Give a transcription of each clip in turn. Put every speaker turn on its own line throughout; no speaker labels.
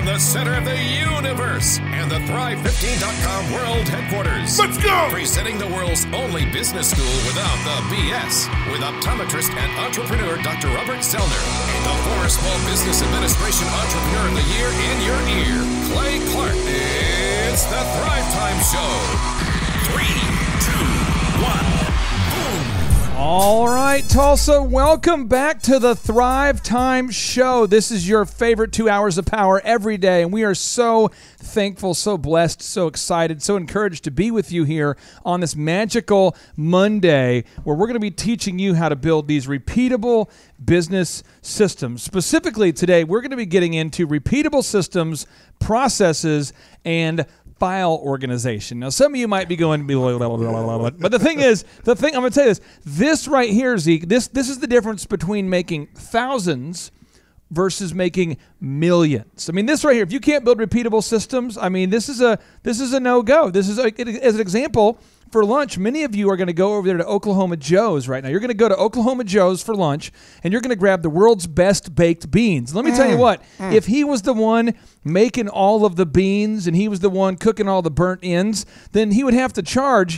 From the center of the universe and the Thrive15.com world headquarters.
Let's go!
Presenting the world's only business school without the BS. With optometrist and entrepreneur Dr. Robert Zoellner. And the former Small Business Administration Entrepreneur of the Year in your ear, Clay Clark. It's the Thrivetime Show. 3, 2, 1.
All right, Tulsa, welcome back to the Thrivetime Show. This is your favorite 2 hours of power every day, and we are so thankful, so blessed, so excited, so encouraged to be with you here on this magical Monday where we're going to be teaching you how to build these repeatable business systems. Specifically today, we're going to be getting into repeatable systems, processes, and file organization. Now, some of you might be going, but the thing is, I'm going to tell you this right here, Zeke, this is the difference between making thousands versus making millions. I mean, this right here, if you can't build repeatable systems, I mean, this is a no-go. This is, as an example, for lunch, many of you are going to go over there to Oklahoma Joe's right now. You're going to go to Oklahoma Joe's for lunch, and you're going to grab the world's best baked beans. Let me tell you what, if he was the one making all of the beans and he was the one cooking all the burnt ends, then he would have to charge,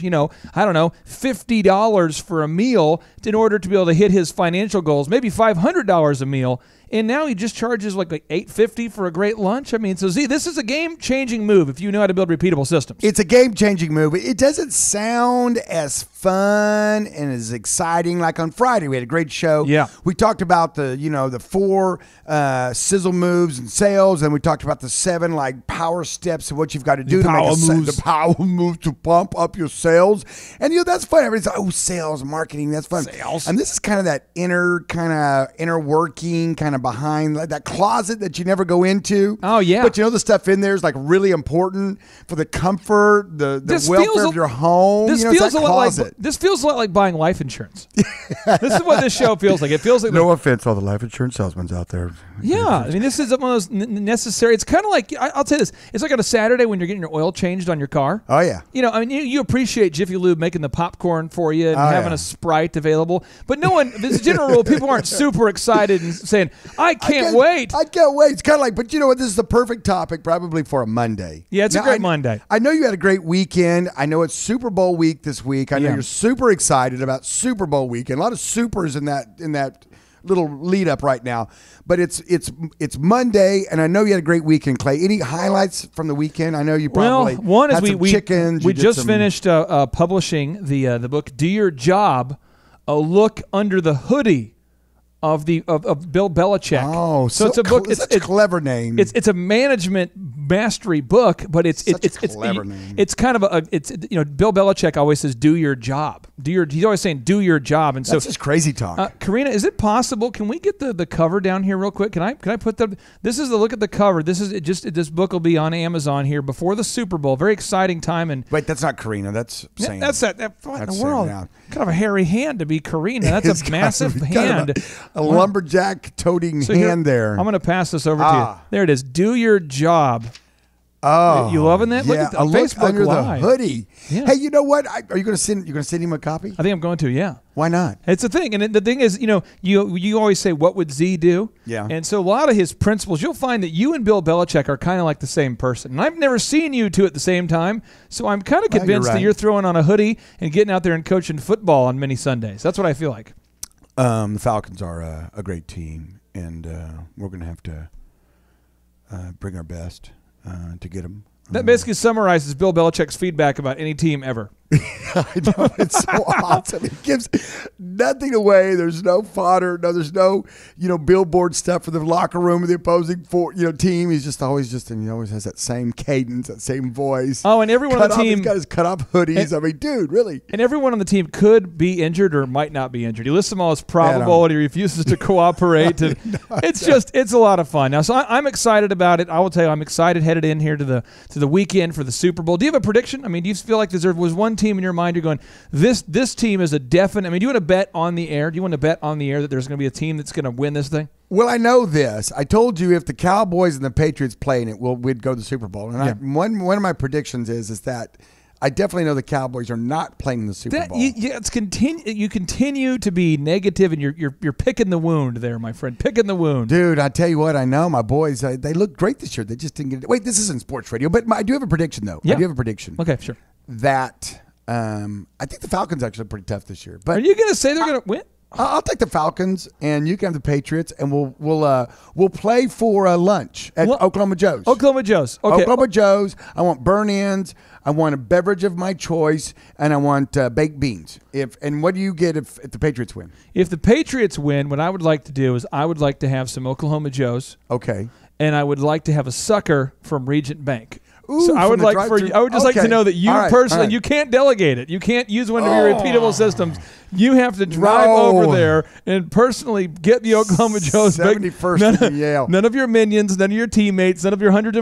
$50 for a meal in order to be able to hit his financial goals, maybe $500 a meal. And now he just charges like $8.50 for a great lunch. I mean, so Z, this is a game-changing move if you know how to build repeatable systems.
It's a game-changing move. It doesn't sound as fun and as exciting. Like on Friday, we had a great show.
Yeah.
We talked about the 4 sizzle moves and sales, and we talked about the 7 power steps of what you've got to do to make the power moves to pump up your sales. And that's fun. Everybody's like, sales, marketing, that's fun.
Sales.
And this is kind of that inner working, kind of behind that closet that you never go into.
Oh, yeah.
But the stuff in there is really important for the comfort, the welfare of your home.
This feels a lot like buying life insurance. This is what this show feels like. It feels like
no offense, all the life insurance salesmen out there.
Yeah, I mean, this is one of those necessary. It's kind of like, I'll tell you this. It's like on a Saturday when you're getting your oil changed on your car.
Oh, yeah.
You appreciate Jiffy Lube making the popcorn for you and having a Sprite available. But no one, as a general rule, people aren't super excited and saying, I can't wait.
I can't wait. It's kind of like, but you know what? This is the perfect topic probably for a Monday.
Yeah, it's a great Monday.
I know you had a great weekend. I know it's Super Bowl week this week. I know you're super excited about Super Bowl weekend. A lot of supers in that little lead up right now. But it's Monday, and I know you had a great weekend, Clay. Any highlights from the weekend? I know you probably
one is
had chickens.
We just finished publishing the book Do Your Job, a look under the hoodie of Bill Belichick.
Oh, so it's a book. It's a clever name.
It's a management mastery book, but it's
clever name.
It's kind of Bill Belichick always says do your job. He's always saying do your job, and
that's just crazy talk.
Karina, is it possible? Can we get the cover down here real quick? Can I put this is the look at the cover. This book will be on Amazon here before the Super Bowl. Very exciting time. And
wait, that's not Karina. That's Sam.
That's what in the world? Kind of a hairy hand to be Karina. That's a massive hand.
A lumberjack toting hand there.
I'm going to pass this over to you. There it is. Do your job.
Oh,
you loving that?
Yeah,
look at the Facebook
under
Live.
the hoodie.
Yeah.
Hey, you know what? Are you going to send him a copy?
I think I'm going to. Yeah.
Why not?
It's a thing, and the thing is, you always say, "What would Z do?"
Yeah.
And so a lot of his principles, you'll find that you and Bill Belichick are kind of like the same person. And I've never seen you two at the same time, so I'm kind of convinced that you're throwing on a hoodie and getting out there and coaching football on many Sundays. That's what I feel like.
The Falcons are a great team, and we're going to have to bring our best to get them.
That basically summarizes Bill Belichick's feedback about any team ever.
I know, it's so awesome. It gives nothing away. There's no fodder. No, there's no billboard stuff for the locker room of the opposing team. He's always and he always has that same cadence, that same voice.
Oh, and everyone on the team,
he's got his cut off hoodies. I mean, dude, really.
And everyone on the team could be injured or might not be injured. He lists them all as probable, and he refuses to cooperate. And it's a lot of fun. Now, so I'm excited about it. I will tell you, I'm excited headed in here to the weekend for the Super Bowl. Do you have a prediction? I mean, do you feel like there was one team in your mind you're going, this team is a definite? I mean, do you want to bet on the air? Do you want to bet on the air that there's going to be a team that's going to win this thing?
Well, I know this. I told you if the Cowboys and the Patriots play in it, we'd go to the Super Bowl. And one of my predictions is that I definitely know the Cowboys are not playing in the Super Bowl.
You continue to be negative, and you're picking the wound there, my friend. Picking the wound,
dude. I tell you what, I know my boys. They look great this year. They just didn't get it. Wait, this isn't sports radio, but I do have a prediction though.
Yeah.
I do have a prediction.
Okay, sure.
That I think the Falcons actually are pretty tough this year. But
are you going to say they're going to win?
I'll take the Falcons, and you can have the Patriots, and we'll play for lunch at Oklahoma Joe's.
Oklahoma Joe's. Okay.
Oklahoma Joe's. I want burn-ins. I want a beverage of my choice, and I want baked beans. And what do you get if the Patriots win?
If the Patriots win, what I would like to do is I would like to have some Oklahoma Joe's.
Okay.
And I would like to have a sucker from Regent Bank.
Ooh,
so I would just like to know that you personally, you can't delegate it. You can't use one of your repeatable systems. You have to drive over there and personally get the Oklahoma Joe's.
71st in Yale.
None of your minions, none of your teammates, none of your hundreds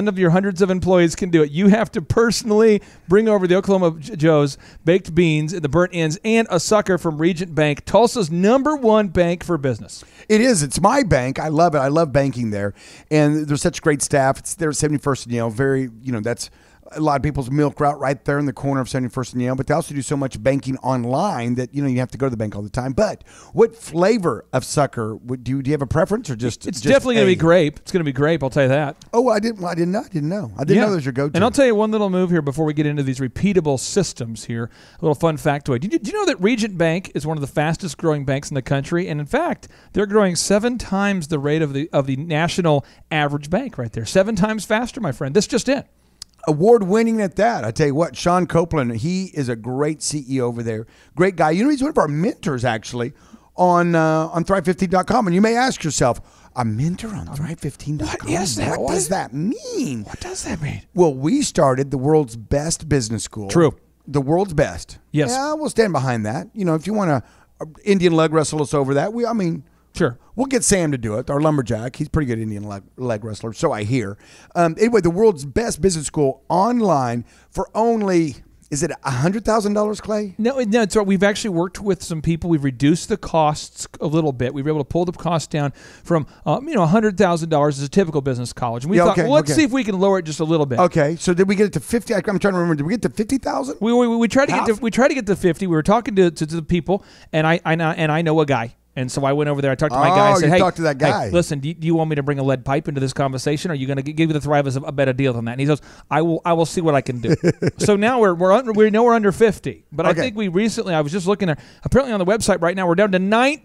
of employees can do it. You have to personally bring over the Oklahoma Joe's baked beans, the burnt ends, and a sucker from Regent Bank, Tulsa's #1 bank for business.
It is. It's my bank. I love it. I love banking there, and there's such great staff. It's there at 71st and Yale. Very, that's a lot of people's milk route right there in the corner of 71st and Yale, but they also do so much banking online that, you have to go to the bank all the time. But what flavor of sucker do you have a preference, or just
It's definitely going to be grape. It's going to be grape, I'll tell you that.
Oh, I didn't know. I didn't know that was your go-to.
And I'll tell you one little move here before we get into these repeatable systems here. A little fun factoid. Do you know that Regent Bank is one of the fastest growing banks in the country? And in fact, they're growing 7 times the rate of the national average bank right there. 7 times faster, my friend. This just in.
Award-winning at that. I tell you what, Sean Copeland, he is a great CEO over there. Great guy. He's one of our mentors, actually, on Thrive15.com. And you may ask yourself, a mentor on Thrive15.com?
What is that?
What does that mean?
What does that mean?
Well, we started the world's best business school.
True.
The world's best.
Yes.
Yeah, we'll stand behind that. If you want to Indian leg wrestle us over that,
sure.
We'll get Sam to do it, our lumberjack. He's a pretty good Indian leg wrestler, so I hear. Anyway, the world's best business school online for only, is it $100,000, Clay?
No, it's right. We've actually worked with some people. We've reduced the costs a little bit. We were able to pull the cost down from, $100,000 as a typical business college. And we thought, let's see if we can lower it just a little bit.
Okay, so did we get it to 50? I'm trying to remember. Did we get to 50,000?
We tried to get to 50. We were talking to the people, and I know a guy. And so I went over there. I talked to my guy. I said, "Hey,
talked to that guy.
Hey, listen, do you want me to bring a lead pipe into this conversation? Or are you going to give the Thrivers a better deal than that?" And he goes, "I will see what I can do." So now we know we're under 50. But I think we recently, I was just looking there. Apparently on the website right now, we're down to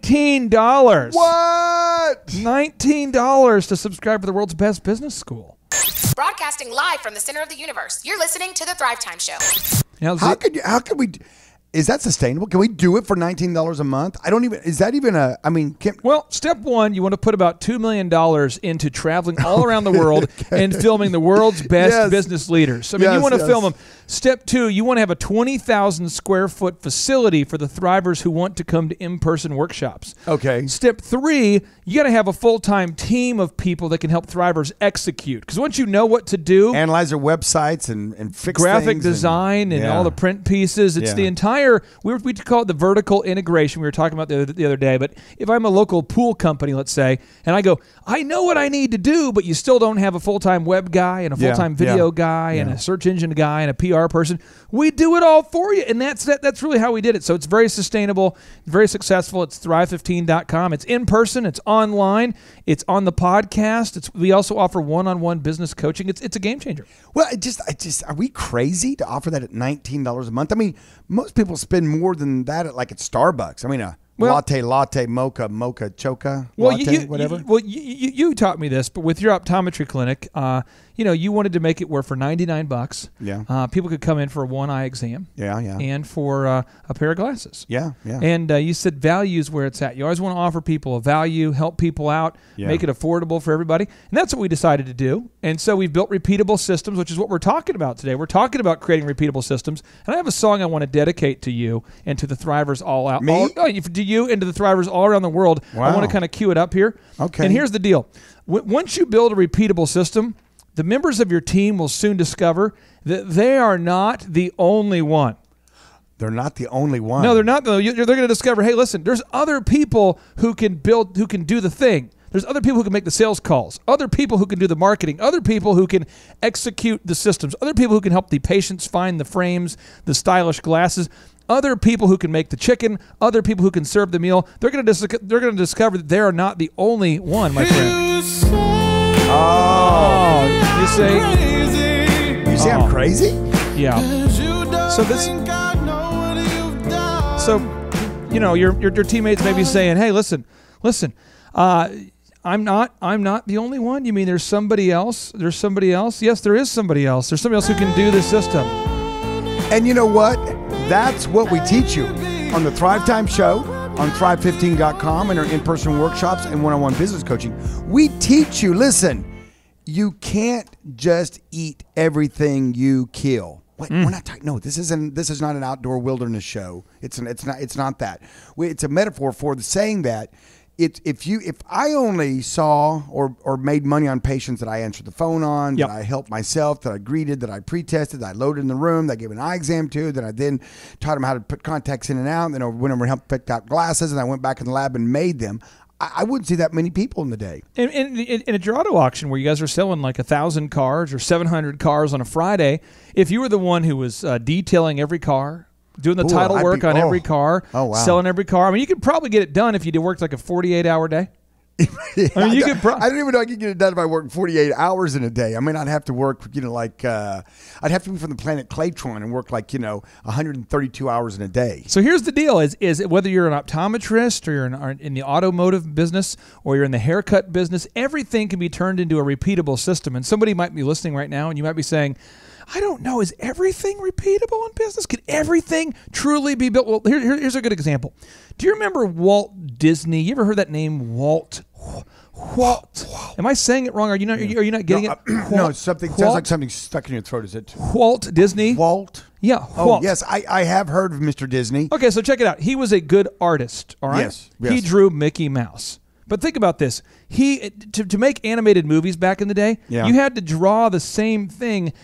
$19.
What?
$19 to subscribe to the world's best business school.
Broadcasting live from the center of the universe. You're listening to the Thrivetime Show.
Now, how could we? Is that sustainable? Can we do it for $19 a month? Is that even
well, step one, you want to put about $2 million into traveling all around the world and filming the world's best business leaders. You want to film them. Step two, you want to have a 20,000 square foot facility for the Thrivers who want to come to in-person workshops.
Okay.
Step three, you got to have a full-time team of people that can help Thrivers execute. Because once you know what to do,
analyze their websites and fix
graphic design and all the print pieces, it's the entire, we call it the vertical integration we were talking about the other day. But if I'm a local pool company, let's say, and I go, I know what I need to do, but you still don't have a full-time web guy and a full-time video guy and a search engine guy and a PR person, we do it all for you. And that's really how we did it. So it's very sustainable, very successful. It's Thrive15.com. It's in person. It's online. It's on the podcast. We also offer one-on-one business coaching. It's a game changer.
Well, are we crazy to offer that at $19 a month? Most people spend more than that at Starbucks. Latte, mocha, choca, latte, whatever.
You taught me this, but with your optometry clinic, you wanted to make it where for $99, people could come in for a one-eye exam, and for a pair of glasses, And you said value is where it's at. You always want to offer people a value, help people out, make it affordable for everybody, and that's what we decided to do. And so we've built repeatable systems, which is what we're talking about today. We're talking about creating repeatable systems, and I have a song I want to dedicate to you and to the Thrivers all out. To you and to the Thrivers all around the world. Wow. I want to kind of cue it up here.
Okay.
And here's the deal. Once you build a repeatable system, the members of your team will soon discover that they are not the only one.
They're not the only one.
No, they're not. They're going to discover, hey, listen, there's other people who can do the thing. There's other people who can make the sales calls, other people who can do the marketing, other people who can execute the systems, other people who can help the patients find the frames, the stylish glasses, other people who can make the chicken, other people who can serve the meal. They're going to discover that they are not the only one, my friend.
Oh,
you say
I'm crazy?
Yeah. So your teammates may be saying, "Hey, listen. I'm not the only one. You mean there's somebody else? There's somebody else? Yes, there is somebody else. There's somebody else who can do the system."
And you know what? That's what we teach you on the Thrivetime show, on Thrive15.com, and our in-person workshops and one-on-one business coaching. We teach you, listen, you can't just eat everything you kill. Wait, we're not talking. No, this is not an outdoor wilderness show. It's not that. It's a metaphor for the saying that if I only saw or made money on patients that I answered the phone on, that I helped myself, that I greeted, that I pre-tested, that I loaded in the room, that I gave an eye exam to, that I then taught them how to put contacts in and out, and then I went over and helped pick out glasses, and I went back in the lab and made them, I wouldn't see that many people in the day.
And at your auto auction where you guys are selling like 1,000 cars or 700 cars on a Friday, if you were the one who was detailing every car, doing the title work on every car, selling every car, I mean, you could probably get it done if you worked like a 48-hour day. I mean, I
don't even know I could get it done if I worked 48 hours in a day. I mean, I'd have to work, I'd have to be from the planet Claytron and work 132 hours in a day.
So here's the deal: is whether you're an optometrist or you're in the automotive business or you're in the haircut business, everything can be turned into a repeatable system. And somebody might be listening right now, and you might be saying, I don't know, is everything repeatable in business? Could everything truly be built? Well, here's a good example. Do you remember Walt Disney? You ever heard that name, Walt? Am I saying it wrong? Are you not getting it?
No, something sounds like something stuck in your throat. Is it
Walt Disney?
Walt?
Yeah.
Oh, yes, I have heard of Mr. Disney.
Okay, so check it out. He was a good artist, all right?
Yes.
He drew Mickey Mouse. But think about this. To make animated movies back in the day, you had to draw the same thing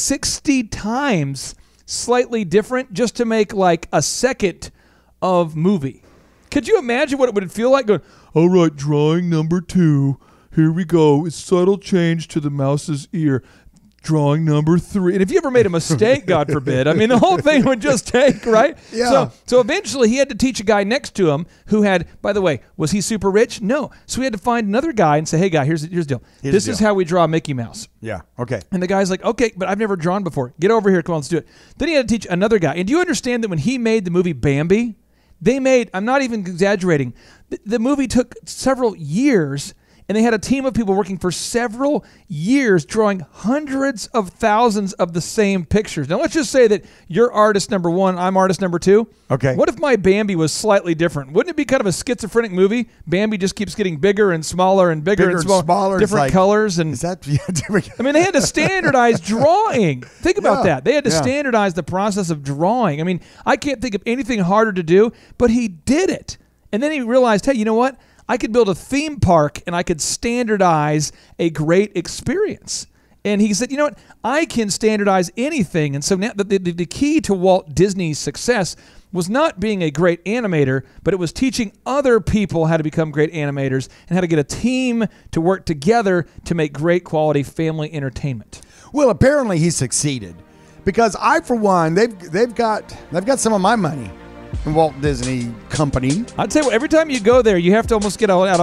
60 times, slightly different, just to make like a second of movie. Could you imagine what it would feel like going, all right, drawing number 2. Here we go. It's subtle change to the mouse's ear. Drawing number 3. And if you ever made a mistake, God forbid, I mean, the whole thing would just take, right?
Yeah.
So eventually he had to teach a guy next to him who had, by the way, was he super rich? No. So he had to find another guy and say, hey, guy, here's the deal. This is how we draw Mickey Mouse.
Yeah, okay.
And the guy's like, okay, but I've never drawn before. Get over here. Come on, let's do it. Then he had to teach another guy. And do you understand that when he made the movie Bambi, they made, I'm not even exaggerating, the movie took several years. And they had a team of people working for several years drawing hundreds of thousands of the same pictures. Now, let's just say that you're artist number 1, I'm artist number 2.
Okay.
What if my Bambi was slightly different? Wouldn't it be kind of a schizophrenic movie? Bambi just keeps getting bigger and smaller and bigger and smaller. Different colors. And
is that,
I mean, they had to standardize drawing. Think about that. They had to standardize the process of drawing. I mean, I can't think of anything harder to do, but he did it. And then he realized, hey, you know what? I could build a theme park and I could standardize a great experience. And he said, you know what? I can standardize anything. And so now the key to Walt Disney's success was not being a great animator, but it was teaching other people how to become great animators and how to get a team to work together to make great quality family entertainment.
Well, apparently he succeeded because I, for one, they've got some of my money. Walt Disney Company.
I'd say every time you go there, you have to almost get out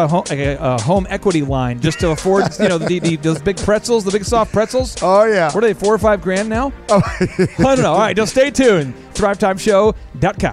a home equity line just to afford, those big pretzels, the big soft pretzels.
Oh yeah.
What are they, $4 or $5 grand now?
Oh,
I don't know. All right, just stay tuned. Thrivetimeshow.com.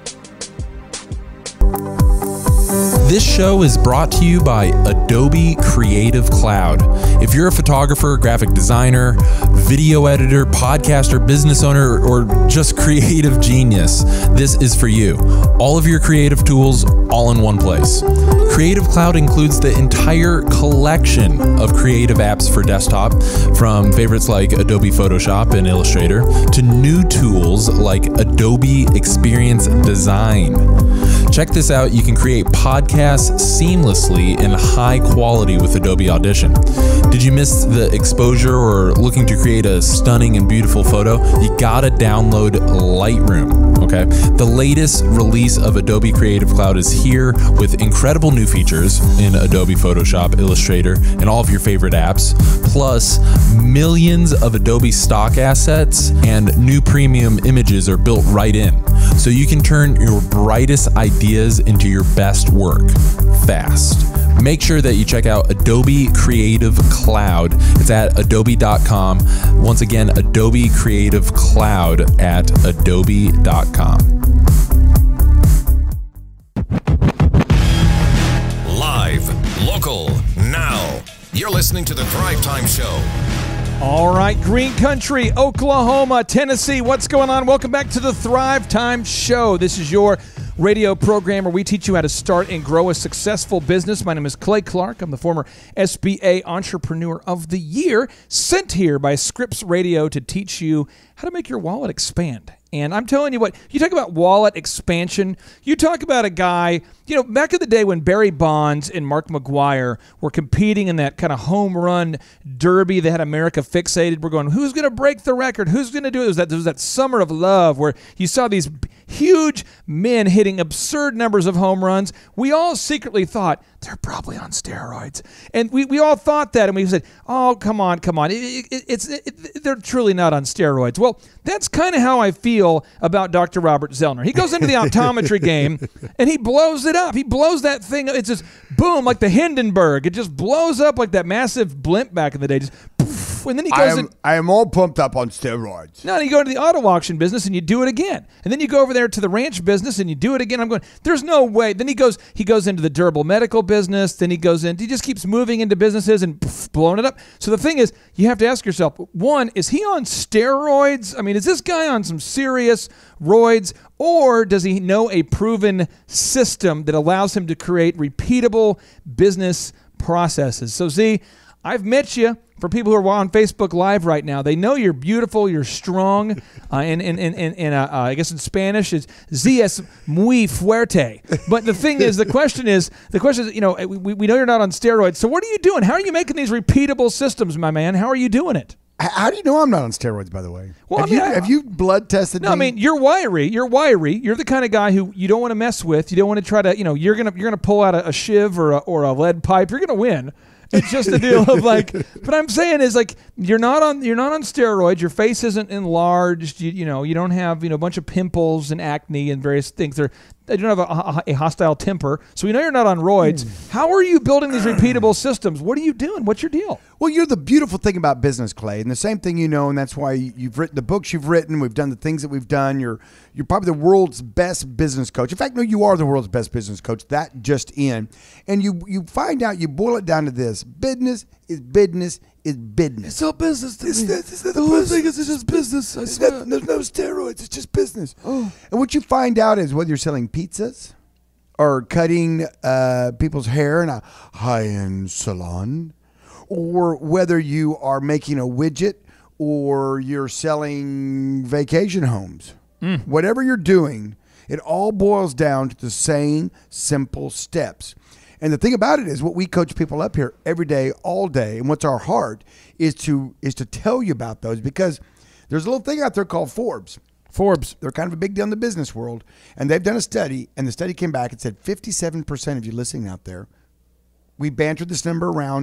This show is brought to you by Adobe Creative Cloud. If you're a photographer, graphic designer, video editor, podcaster, business owner, or just creative genius, this is for you. All of your creative tools, all in one place. Creative Cloud includes the entire collection of creative apps for desktop, from favorites like Adobe Photoshop and Illustrator to new tools like Adobe Experience Design. Check Check this out. You can create podcasts seamlessly in high quality with Adobe Audition. Did you miss the exposure or looking to create a stunning and beautiful photo? You gotta download Lightroom, okay? The latest release of Adobe Creative Cloud is here with incredible new features in Adobe Photoshop, Illustrator, and all of your favorite apps, plus millions of Adobe stock assets and new premium images are built right in. So you can turn your brightest ideas into your best work fast. Make sure that you check out Adobe Creative Cloud. It's at adobe.com. Once again, Adobe Creative Cloud at adobe.com.
Live, local, now. You're listening to the Thrivetime Show.
All right, Green Country, Oklahoma, Tennessee, what's going on? Welcome back to the Thrivetime Show. This is your radio program where we teach you how to start and grow a successful business. My name is Clay Clark. I'm the former SBA Entrepreneur of the Year, sent here by Scripps Radio to teach you how to make your wallet expand. And I'm telling you what, you talk about wallet expansion, you talk about a guy, back in the day when Barry Bonds and Mark McGwire were competing in that kind of home run derby that had America fixated. We're going, who's going to break the record? Who's going to do it? There was that summer of love where you saw these huge men hitting absurd numbers of home runs. We all secretly thought, they're probably on steroids. And we all thought that, and we said, oh, come on. They're truly not on steroids. Well, that's kind of how I feel about Dr. Robert Zoellner. He goes into the optometry game, and he blows it up. He blows that thing up. It's just boom, like the Hindenburg. It just blows up like that massive blimp back in the day. Just poof, and then he goes
I am all pumped up on steroids.
No, you go to the auto auction business, and you do it again. And then you go over there to the ranch business, and you do it again. I'm going, there's no way. Then he goes into the durable medical business. Then he just keeps moving into businesses and blowing it up. So the thing is, you have to ask yourself, one, is he on steroids? I mean, is this guy on some serious roids, or does he know a proven system that allows him to create repeatable business processes? So Z, I've met you. For people who are on Facebook Live right now, they know you're beautiful, you're strong, I guess in Spanish it's "Zies muy fuerte." But the thing is, the question is, we know you're not on steroids. So what are you doing? How are you making these repeatable systems, my man? How are you doing it?
How do you know I'm not on steroids, by the way?
Well,
have you blood tested me?
No, I mean, you're wiry. You're the kind of guy who you don't want to mess with. You don't want to try to, you're gonna pull out a shiv or a lead pipe. You're gonna win. It's just a deal of but I'm saying is you're not on steroids. Your face isn't enlarged. You don't have a bunch of pimples and acne and various things. They don't have a hostile temper. So we know you're not on roids. How are you building these repeatable systems? What are you doing? What's your deal?
Well, you're the beautiful thing about business, Clay, and the same thing and that's why you've written the books you've written. We've done the things that we've done. You're probably the world's best business coach. In fact, no, you are the world's best business coach. That just in. And you find out, you boil it down to this. Business is business is business.
It's all business to me.
The whole thing is just business. There's no steroids. It's just business. Oh. And what you find out is whether you're selling pizzas or cutting people's hair in a high-end salon, or whether you are making a widget or you're selling vacation homes. Whatever you're doing, it all boils down to the same simple steps. And the thing about it is, what we coach people up here every day, all day, and what's our heart is to tell you about those, because there's a little thing out there called Forbes. They're kind of a big deal in the business world, and they've done a study, and the study came back and said 57% of you listening out there, we bantered this number around.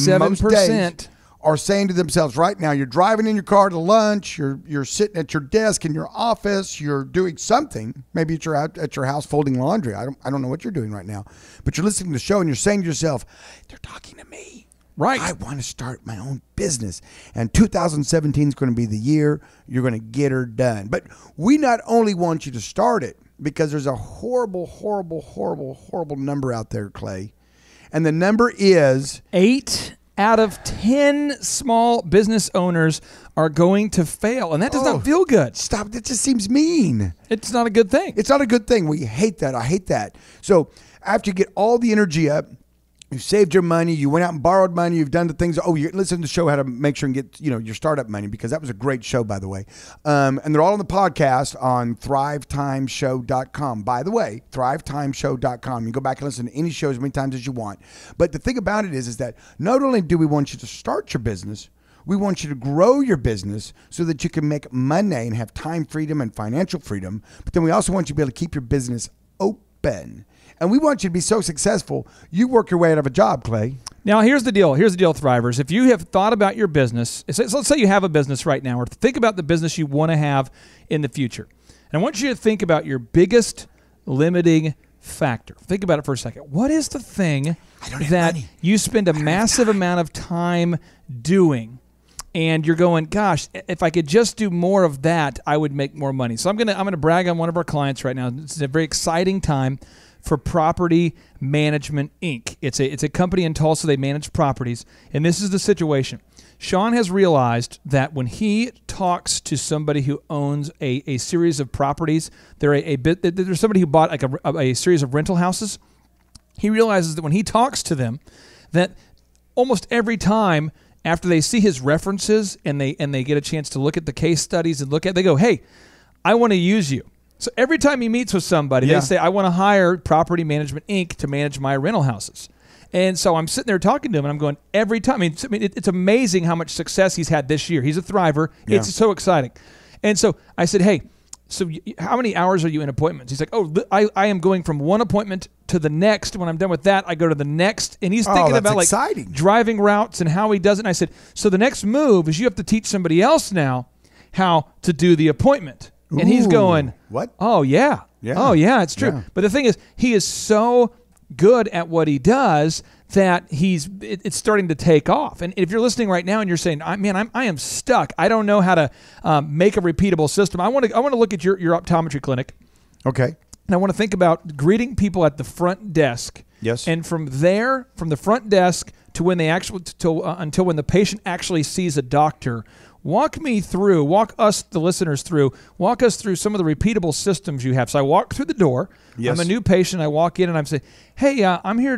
57%
are saying to themselves right now, you're driving in your car to lunch, you're sitting at your desk in your office, you're doing something, maybe you're out at your house folding laundry. I don't know what you're doing right now, but you're listening to the show and you're saying to yourself, they're talking to me.
Right.
I want to start my own business. And 2017 is going to be the year you're going to get her done. But we not only want you to start it, because there's a horrible, horrible, horrible, horrible number out there, Clay. And the number is
8 out of 10 small business owners are going to fail. And that does not feel good.
Stop. That just seems mean.
It's not a good thing.
It's not a good thing. We hate that. I hate that. So after you get all the energy up, You saved your money. You went out and borrowed money. You've done the things. Oh, you listen to the show how to make sure and get your startup money, because that was a great show, by the way. And they're all on the podcast on thrivetimeshow.com. By the way, thrivetimeshow.com. You go back and listen to any show as many times as you want. But the thing about it is that not only do we want you to start your business, we want you to grow your business so that you can make money and have time freedom and financial freedom. But then we also want you to be able to keep your business open. And we want you to be so successful, you work your way out of a job, Clay.
Now, here's the deal. Here's the deal, Thrivers. If you have thought about your business, so let's say you have a business right now, or think about the business you want to have in the future. And I want you to think about your biggest limiting factor. Think about it for a second. What is the thing that you spend a massive amount of time doing, and you're going, gosh, if I could just do more of that, I would make more money? So I'm gonna brag on one of our clients right now. It's a very exciting time for Property Management, Inc. It's a company in Tulsa. They manage properties. And this is the situation. Sean has realized that when he talks to somebody who owns a series of properties, there's somebody who bought like a series of rental houses. He realizes that when he talks to them, that almost every time after they see his references and they get a chance to look at the case studies and they go, hey, I want to use you. So every time he meets with somebody, they say, I want to hire Property Management, Inc. to manage my rental houses. And so I'm sitting there talking to him, and I'm going, every time. I mean, it's amazing how much success he's had this year. He's a thriver. Yeah. It's so exciting. And so I said, hey, so how many hours are you in appointments? He's like, oh, I am going from one appointment to the next. When I'm done with that, I go to the next. And he's thinking about like driving routes and how he does it. And I said, so the next move is you have to teach somebody else now how to do the appointment. And he's going,
what?
Oh, yeah. Oh, yeah, it's true. Yeah. But the thing is, he is so good at what he does that it's starting to take off. And if you're listening right now and you're saying, I am stuck. I don't know how to make a repeatable system. I want to look at your optometry clinic.
Okay.
And I want to think about greeting people at the front desk.
Yes.
And from there, from the front desk to when they until when the patient actually sees a doctor. Walk us, the listeners, walk us through some of the repeatable systems you have. So I walk through the door. Yes. I'm a new patient. I walk in and I'm saying, hey, I'm here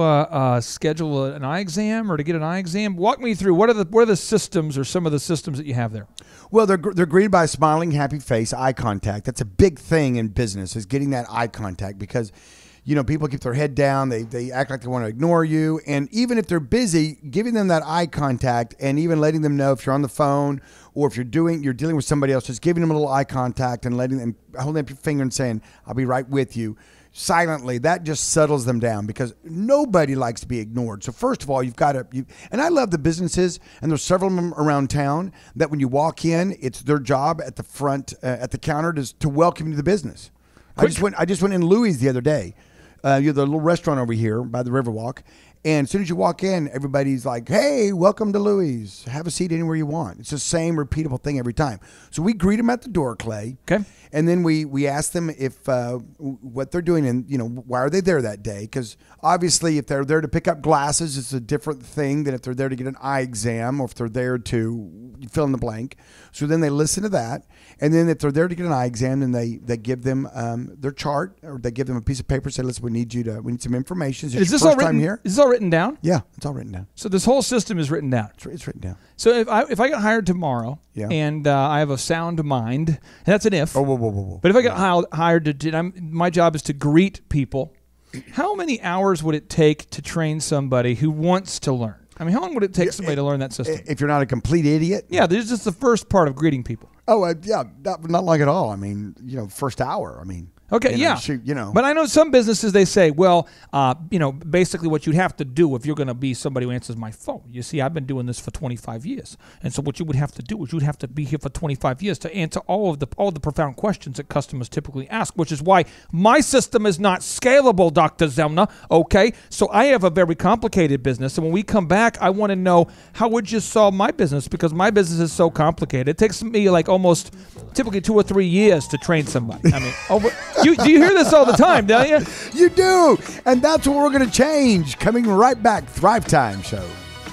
to schedule an eye exam or to get an eye exam. Walk me through what are the systems or some of the systems that you have there?
Well, they're greeted by a smiling, happy face, eye contact. That's a big thing in business, is getting that eye contact, because people keep their head down. They act like they want to ignore you. And even if they're busy, giving them that eye contact and even letting them know if you're on the phone or if you're dealing with somebody else, just giving them a little eye contact and letting them, holding up your finger and saying, I'll be right with you, silently, that just settles them down, because nobody likes to be ignored. So first of all, you've got to, and I love the businesses, and there's several of them around town, that when you walk in, it's their job at the front, at the counter to welcome you to the business. I just went in Louis the other day. You're the little restaurant over here by the Riverwalk. And as soon as you walk in, everybody's like, hey, welcome to Louis. Have a seat anywhere you want. It's the same repeatable thing every time. So we greet them at the door, Clay.
Okay.
And then we ask them if what they're doing and, why are they there that day? Because obviously if they're there to pick up glasses, it's a different thing than if they're there to get an eye exam or if they're there to fill in the blank. So then they listen to that. And then if they're there to get an eye exam, then they give them their chart, or they give them a piece of paper, say, listen, we need some information.
Is this all written here? Is this all written down?
Yeah, it's all written down.
So this whole system is written down.
It's written down.
So if I get hired tomorrow, and I have a sound mind, and that's an if.
Oh, whoa.
But if I get hired my job is to greet people. How many hours would it take to train somebody who wants to learn? I mean, how long would it take somebody to learn that system?
If you're not a complete idiot?
Yeah, this is just the first part of greeting people.
Oh, yeah, not long at all. I mean, first hour. I mean,
okay, But I know some businesses, they say, well, basically what you'd have to do if you're going to be somebody who answers my phone. You see, I've been doing this for 25 years. And so what you would have to do is you'd have to be here for 25 years to answer all the profound questions that customers typically ask, which is why my system is not scalable, Dr. Zoellner, okay? So I have a very complicated business. And when we come back, I want to know, how would you solve my business? Because my business is so complicated. It takes me like almost typically 2 or 3 years to train somebody. I mean, do you hear this all the time, don't you?
You do. And that's what we're going to change. Coming right back, Thrivetime Show.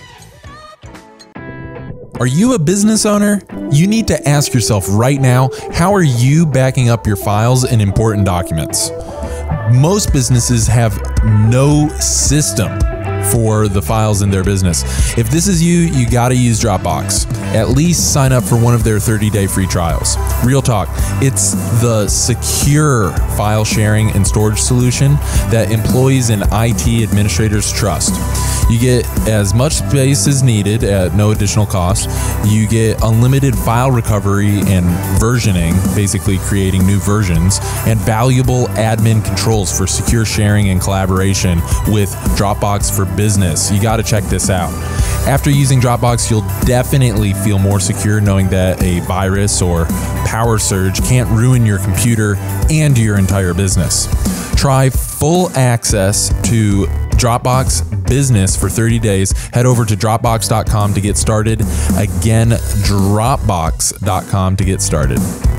Are you a business owner? You need to ask yourself right now, how are you backing up your files and important documents? Most businesses have no system for the files in their business. If this is you, you got to use Dropbox. At least sign up for one of their 30-day free trials. Real talk, it's the secure file sharing and storage solution that employees and IT administrators trust. You get as much space as needed at no additional cost. You get unlimited file recovery and versioning, basically creating new versions, and valuable admin controls for secure sharing and collaboration with Dropbox for Business. You got to check this out. After using Dropbox, you'll definitely feel more secure knowing that a virus or power surge can't ruin your computer and your entire business. Try full access to Dropbox Business for 30 days. Head over to Dropbox.com to get started. Again, Dropbox.com to get started.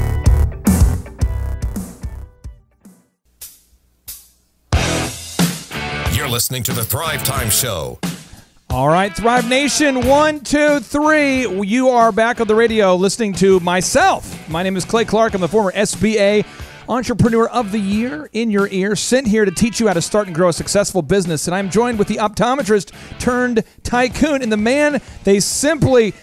You're listening to the Thrivetime Show.
All right, Thrive Nation, 1, 2, 3. You are back on the radio listening to myself. My name is Clay Clark. I'm the former SBA Entrepreneur of the Year in your ear, sent here to teach you how to start and grow a successful business. And I'm joined with the optometrist turned tycoon and the man they simply,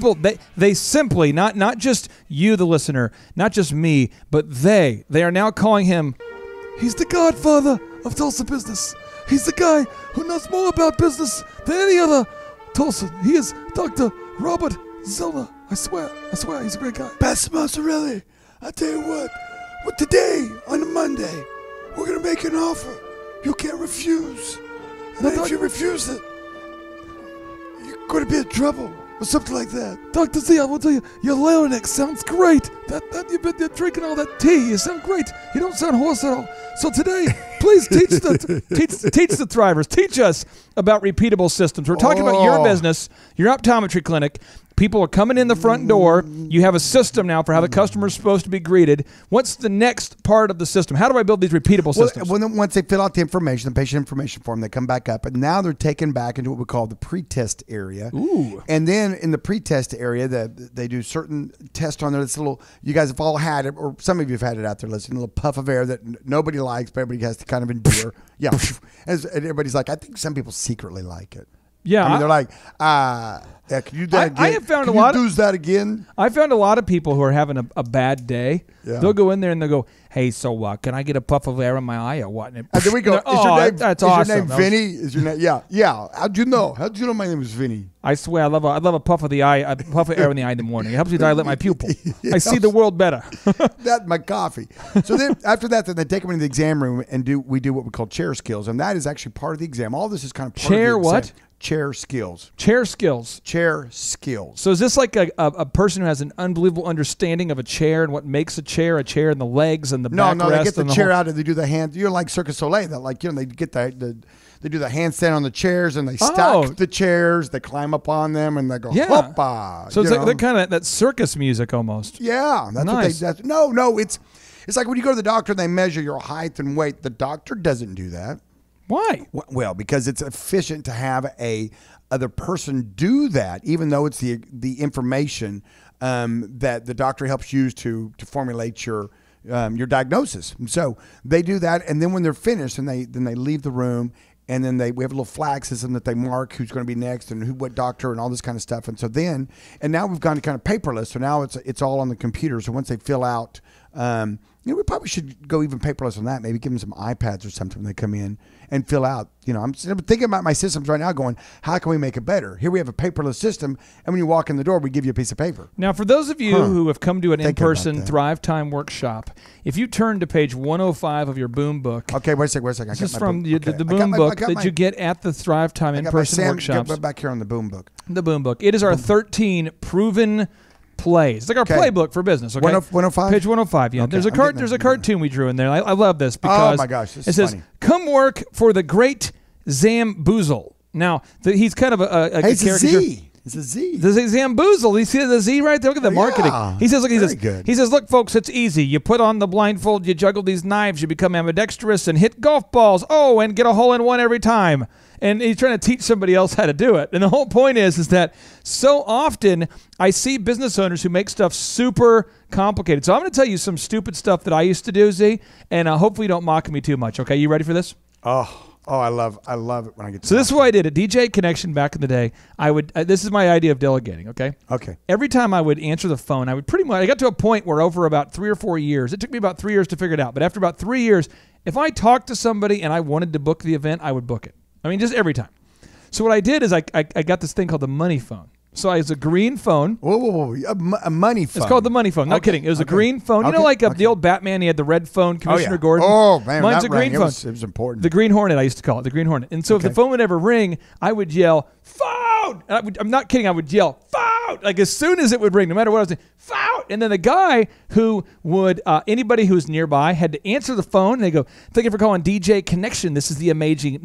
not just you, the listener, not just me, but they are now calling him, he's the godfather of Tulsa business. He's the guy who knows more about business than any other Tulsa. He is Dr. Robert Zoellner. I swear, he's a great guy.
Pastor Mozzarella, I tell you what, today, on a Monday, we're going to make an offer you can't refuse. And if you refuse it, you're going to be in trouble or something like that.
Dr. Z, I will tell you, your larynx sounds great. That you've been drinking all that tea. You sound great. You don't sound hoarse at all. So today, please teach the Thrivers. Teach us about repeatable systems. We're talking about your business, your optometry clinic. People are coming in the front door. You have a system now for how the customer is supposed to be greeted. What's the next part of the system? How do I build these repeatable systems?
Once they fill out the information, the patient information form, they come back up, and now they're taken back into what we call the pre-test area.
Ooh.
And then in the pre-test area, they do certain tests on there. This little, you guys have all had it, or some of you have had it out there, listening, a little puff of air that nobody likes, but everybody has to kind of endure. Yeah. And everybody's like, I think some people secretly like it.
Yeah.
I mean, they're like, can you do that again?
I have found
can
a lot
you do that again?
I found a lot of people who are having a bad day.
Yeah.
They'll go in there and they'll go, hey, so what? Can I get a puff of air in my eye or what? And
there we go.
That's awesome.
Your name Vinny? Is your name? Yeah. How'd you know? How'd you know my name was Vinny?
I swear, I love a puff of the eye, a puff of air in the eye in the morning. It helps me dilate my pupil. I see the world better.
My coffee. So then after that, then they take them into the exam room and we do what we call chair skills, and that is actually part of the exam. All this is kind of part of the exam.
What?
Chair skills.
Chair skills.
Chair skills.
So is this like a person who has an unbelievable understanding of a chair and what makes a chair and the legs and the backrest?
No, they get the chair out and they do the hand. You're like Cirque du Soleil. That they get they do the handstand on the chairs and they stack the chairs. They climb up on them and they go hoppa.
So it's like kind of that circus music almost.
Yeah, that's
nice.
It's like when you go to the doctor and they measure your height and weight. The doctor doesn't do that.
Why?
Well, because it's efficient to have a other person do that, even though it's the information that the doctor helps use to formulate your diagnosis. And so they do that, and then when they're finished, and they leave the room, and then we have a little flag system that they mark who's going to be next and what doctor and all this kind of stuff. And so now we've gone to kind of paperless. So now it's all on the computer. So once they fill out, we probably should go even paperless on that. Maybe give them some iPads or something when they come in and fill out. I'm thinking about my systems right now going, how can we make it better? Here we have a paperless system, and when you walk in the door, we give you a piece of paper.
Now, for those of you who have come to an in-person Thrivetime workshop, if you turn to page 105 of your boom book.
Okay, wait a second.
This is from the boom book that you get at the Thrivetime in-person workshops.
Go back here on the boom book.
The boom book. It is our 13 proven plays. It's like our playbook for business. Okay,
105?
Page 105. Yeah,
okay.
there's a cartoon we drew in there. I love this because
oh my gosh, this
it says,
funny.
"Come work for the great Zamboozle." Now he's kind of a
it's
caricature.
A Z. It's a Z.
The Zamboozle. You see the Z right there? Look at the marketing. He says, look, folks, it's easy. You put on the blindfold, you juggle these knives, you become ambidextrous and hit golf balls. Oh, and get a hole in one every time. And he's trying to teach somebody else how to do it. And the whole point is that so often I see business owners who make stuff super complicated. So I'm going to tell you some stupid stuff that I used to do, Z, and hopefully you don't mock me too much. Okay, you ready for this?
Oh. Oh, I love it when I get to
So this is what I did at DJ Connection back in the day. I would this is my idea of delegating, okay?
Okay.
Every time I would answer the phone, I would pretty much I got to a point where over about 3 or 4 years, it took me about 3 years to figure it out, but after about 3 years, if I talked to somebody and I wanted to book the event, I would book it. I mean, just every time. So what I did is I got this thing called the money phone. So it's a green phone.
Whoa. A money phone.
It's called the money phone. Not kidding. It was a green phone. You know, like the old Batman, he had the red phone, Commissioner Gordon?
Oh, man.
Mine's a green phone.
It was important.
The Green Hornet, I used to call it, the Green Hornet. And so if the phone would ever ring, I would yell, phone! And I'm not kidding. I would yell, phone! Like as soon as it would ring, no matter what I was saying, phone! And then the guy who would, anybody who's nearby had to answer the phone. And they go, thank you for calling DJ Connection. This is the amazing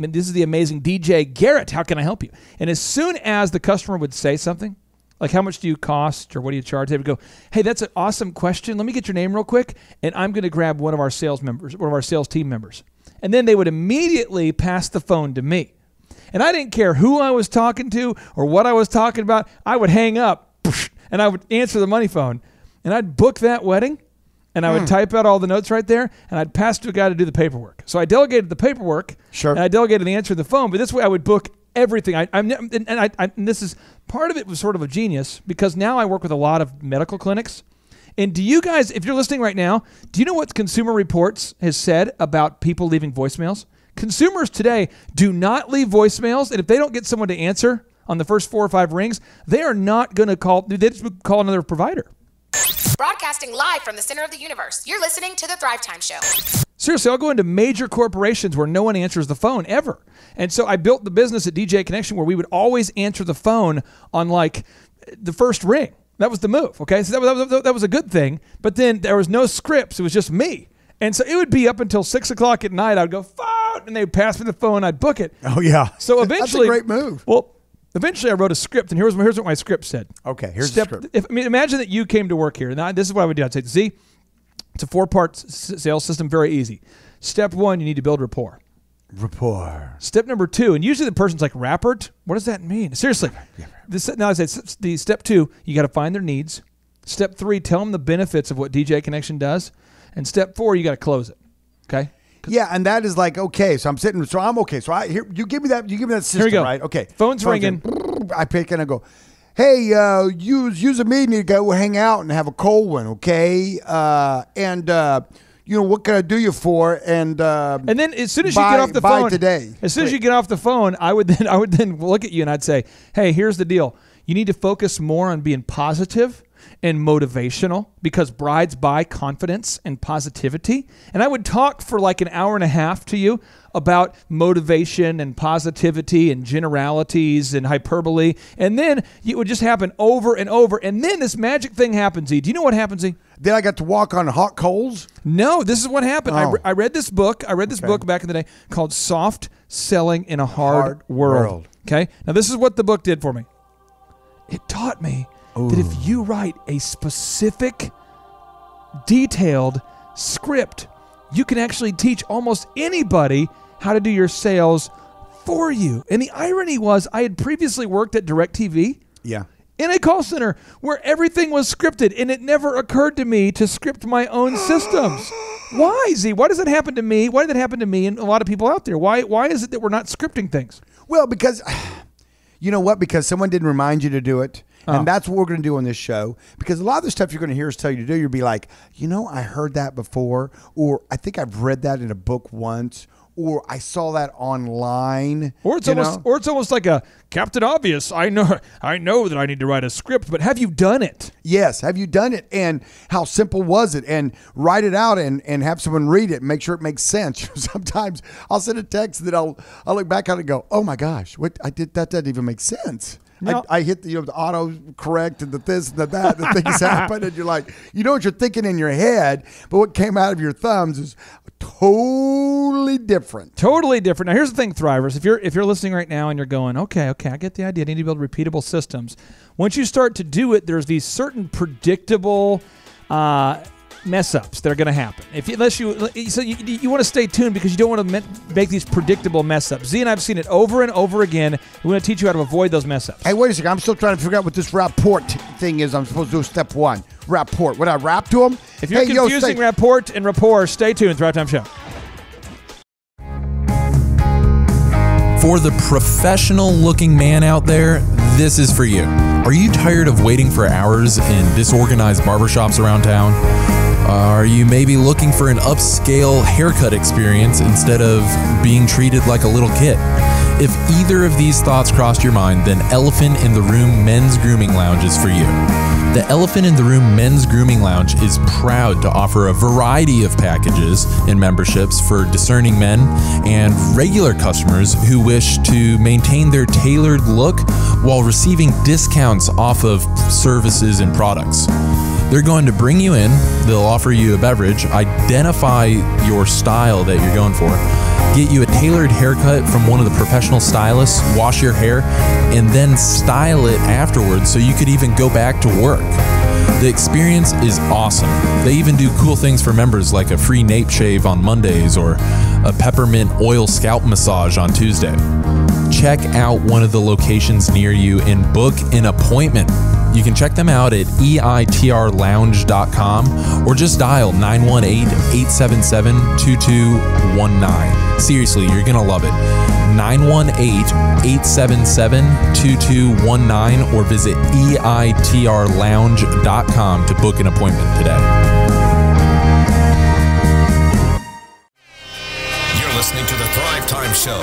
DJ Garrett. How can I help you? And as soon as the customer would say something, like, how much do you cost or what do you charge? They would go, hey, that's an awesome question. Let me get your name real quick, and I'm going to grab one of our sales team members. And then they would immediately pass the phone to me. And I didn't care who I was talking to or what I was talking about. I would hang up, and I would answer the money phone. And I'd book that wedding, and I would type out all the notes right there, and I'd pass to a guy to do the paperwork. So I delegated the paperwork, and I delegated the answer to the phone, but this way I would book everything. And this is part of it was sort of a genius because now I work with a lot of medical clinics. And do you guys, if you're listening right now, do you know what Consumer Reports has said about people leaving voicemails? Consumers today do not leave voicemails, and if they don't get someone to answer on the first 4 or 5 rings, they are not going to call. They just call another provider.
Broadcasting live from the center of the universe. You're listening to the Thrivetime Show.
Seriously, I'll go into major corporations where no one answers the phone ever. And so I built the business at DJ Connection where we would always answer the phone on like the first ring. That was the move, okay? So that was a good thing. But then there was no scripts. It was just me. And so it would be up until 6 o'clock at night. I'd go, phone, and they would pass me the phone. I'd book it.
Oh, yeah.
So eventually.
That's a great move.
Well, eventually I wrote a script, and here's what my script said.
Okay, here's the script.
Imagine that you came to work here. Now, this is what I would do. I'd say, see, it's a 4-part sales system, very easy. Step 1, you need to build rapport. Step number 2, and usually the person's like, rapport? What does that mean? Seriously. Now I say, step 2, you got to find their needs. Step 3, tell them the benefits of what DJ Connection does. And step 4, you got to close it. Okay?
Yeah, and that is like, okay, so I'm sitting, so I'm okay. So you give me that system,
here we go.
right? Okay.
Phone's ringing.
I pick and I go, hey, use a meeting to go hang out and have a cold one, okay? What can I do you for? And
then as soon as you get off the phone
today.
As soon as you get off the phone, I would then look at you and I'd say, hey, here's the deal. You need to focus more on being positive and motivational because brides buy confidence and positivity. And I would talk for like an hour and a half to you about motivation and positivity and generalities and hyperbole. And then it would just happen over and over. And then this magic thing happens, E. Do you know what happens, E?
Then I got to walk on hot coals?
No, this is what happened.
Oh.
I read this book. Book back in the day called Soft Selling in a Hard World. Okay? Now, this is what the book did for me. It taught me that if you write a specific, detailed script, you can actually teach almost anybody how to do your sales for you. And the irony was I had previously worked at DirecTV.
Yeah.
In a call center where everything was scripted, and it never occurred to me to script my own systems. Why, Z? Why does that happen to me? Why did that happen to me and a lot of people out there? Why is it that we're not scripting things?
Well, because, you know what? Because someone didn't remind you to do it. And that's what we're going to do on this show. Because a lot of the stuff you're going to hear us tell you to do, you'll be like, I heard that before. Or I think I've read that in a book once. Or I saw that online.
Or it's almost like a Captain Obvious. I know that I need to write a script, but have you done it?
Yes, have you done it? And how simple was it? And write it out and have someone read it and make sure it makes sense. Sometimes I'll send a text that I'll look back on it and go, oh my gosh, what I did, that doesn't even make sense. No. I hit the auto correct and the this and the that, the things happen, and you're like, you know what you're thinking in your head, but what came out of your thumbs is totally different.
Totally different. Now here's the thing, Thrivers. If you're listening right now and you're going, okay, I get the idea. I need to build repeatable systems. Once you start to do it, there's these certain predictable mess ups that are going to happen. So you want to stay tuned because you don't want to make these predictable mess ups. Z and I've seen it over and over again. We want to teach you how to avoid those mess ups.
Hey, wait a second. I'm still trying to figure out what this rapport thing is. I'm supposed to do step 1. Rapport. Would I rap to them?
If you're confusing rapport and rapport, stay tuned. Thrivetime Show.
For the professional-looking man out there, this is for you. Are you tired of waiting for hours in disorganized barbershops around town? Are you maybe looking for an upscale haircut experience instead of being treated like a little kid? If either of these thoughts crossed your mind, then Elephant in the Room Men's Grooming Lounge is for you. The Elephant in the Room Men's Grooming Lounge is proud to offer a variety of packages and memberships for discerning men and regular customers who wish to maintain their tailored look while receiving discounts off of services and products. They're going to bring you in, they'll offer you a beverage, identify your style that you're going for, get you a tailored haircut from one of the professional stylists, wash your hair, and then style it afterwards so you could even go back to work. The experience is awesome. They even do cool things for members like a free nape shave on Mondays or a peppermint oil scalp massage on Tuesday. Check out one of the locations near you and book an appointment. You can check them out at eitrlounge.com or just dial 918-877-2219. Seriously, you're going to love it. 918-877-2219 or visit eitrlounge.com to book an appointment today.
You're listening to the Thrivetime Show.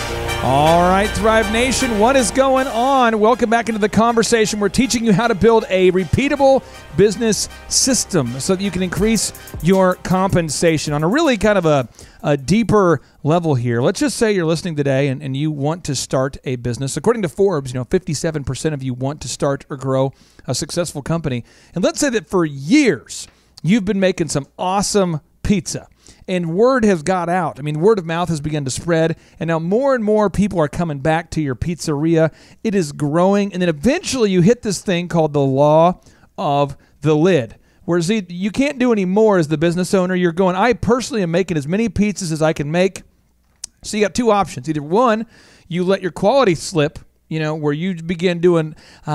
All right, Thrive Nation, what is going on? Welcome back into the conversation. We're teaching you how to build a repeatable business system so that you can increase your compensation on a really kind of a deeper level here. Let's just say you're listening today and you want to start a business. According to Forbes, 57% of you want to start or grow a successful company. And let's say that for years, you've been making some awesome pizza. And word has got out. I mean, word of mouth has begun to spread, and now more and more people are coming back to your pizzeria. It is growing, and then eventually you hit this thing called the law of the lid, where you can't do any more as the business owner. You're going, I personally am making as many pizzas as I can make. So you got two options. Either one, you let your quality slip, where you begin doing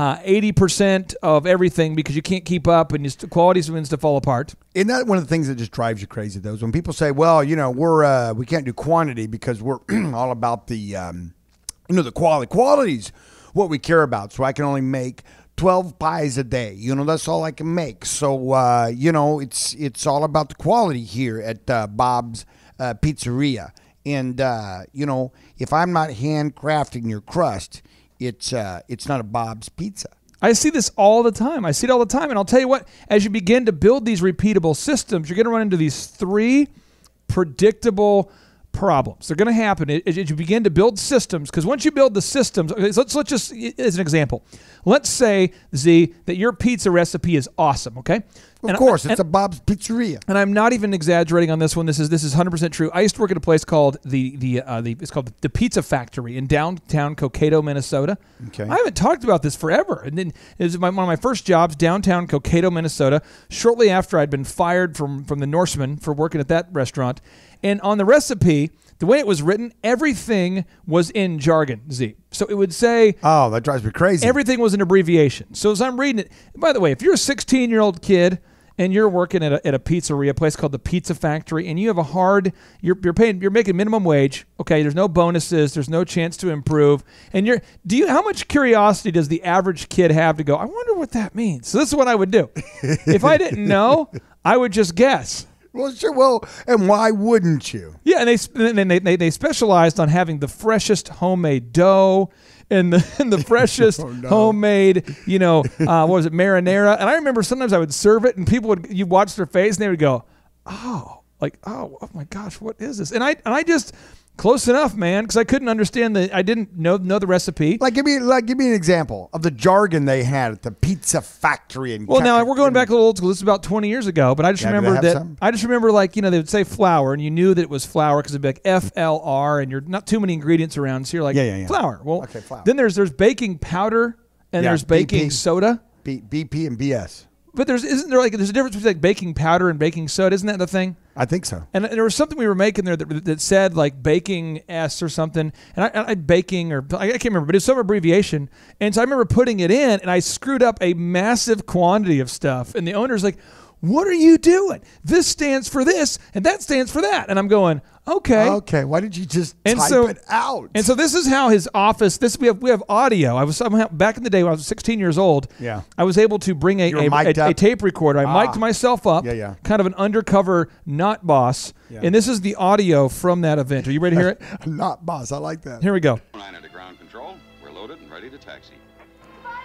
80% of everything because you can't keep up and your quality begins to fall apart.
Isn't that one of the things that just drives you crazy, though? Is when people say, well, we can't do quantity because we're all about the, the quality. Quality's what we care about. So I can only make 12 pies a day. That's all I can make. So, it's all about the quality here at Bob's Pizzeria. And, if I'm not handcrafting your crust, it's not a Bob's Pizza.
I see this all the time. And I'll tell you what, as you begin to build these repeatable systems, you're going to run into these three predictable problems. They're going to happen as you begin to build systems, because once you build the systems, okay, so let's just, as an example, let's say, Z, that your pizza recipe is awesome, okay?
Of course, it's a Bob's Pizzeria.
And I'm not even exaggerating on this one. This is 100% true. I used to work at a place called it's called the Pizza Factory in downtown Cokato, Minnesota.
Okay.
I haven't talked about this forever. And then it was one of my first jobs, downtown Cokato, Minnesota, shortly after I'd been fired from the Norseman for working at that restaurant. And on the recipe, the way it was written, everything was in jargon, Z. So it would say...
Oh, that drives me crazy.
Everything was an abbreviation. So as I'm reading it... By the way, if you're a 16-year-old kid and you're working at a pizzeria, a place called the Pizza Factory, and you have you're making minimum wage, okay, there's no bonuses, there's no chance to improve, and how much curiosity does the average kid have to go, I wonder what that means? So this is what I would do. If I didn't know, I would just guess.
Well, sure. Well, and why wouldn't you?
Yeah, and they specialized on having the freshest homemade dough and the freshest homemade, what was it, marinara? And I remember sometimes I would serve it, and you watch their face, and they would go, oh my gosh, what is this? And I just close enough, man, because I couldn't understand I didn't know the recipe.
Give me an example of the jargon they had at the Pizza Factory.
Now we're going back a little old school. This is about 20 years ago, but I just remember they would say flour, and you knew that it was flour because it'd be like FLR, and you're not too many ingredients around, so you're like, flour. Well, okay, flour. Then there's baking powder, and there's baking soda.
BP and BS.
But there's a difference between baking powder and baking soda, isn't that the thing?
I think so.
And there was something we were making there that said baking S or something, and I baking, or I can't remember, but it's some abbreviation. And so I remember putting it in, and I screwed up a massive quantity of stuff. And the owner's like, what are you doing? This stands for this, and that stands for that. And I'm going, okay.
Okay, why did you just type it out?
And so this is how his office, we have audio. I was somehow, back in the day when I was 16 years old, I was able to bring a tape recorder. I mic'd myself up, kind of an undercover not boss. Yeah. And this is the audio from that event. Are you ready to hear it?
Not boss, I like that.
Here we go.
Liner to ground control. We're loaded and ready to taxi.
Goodbye,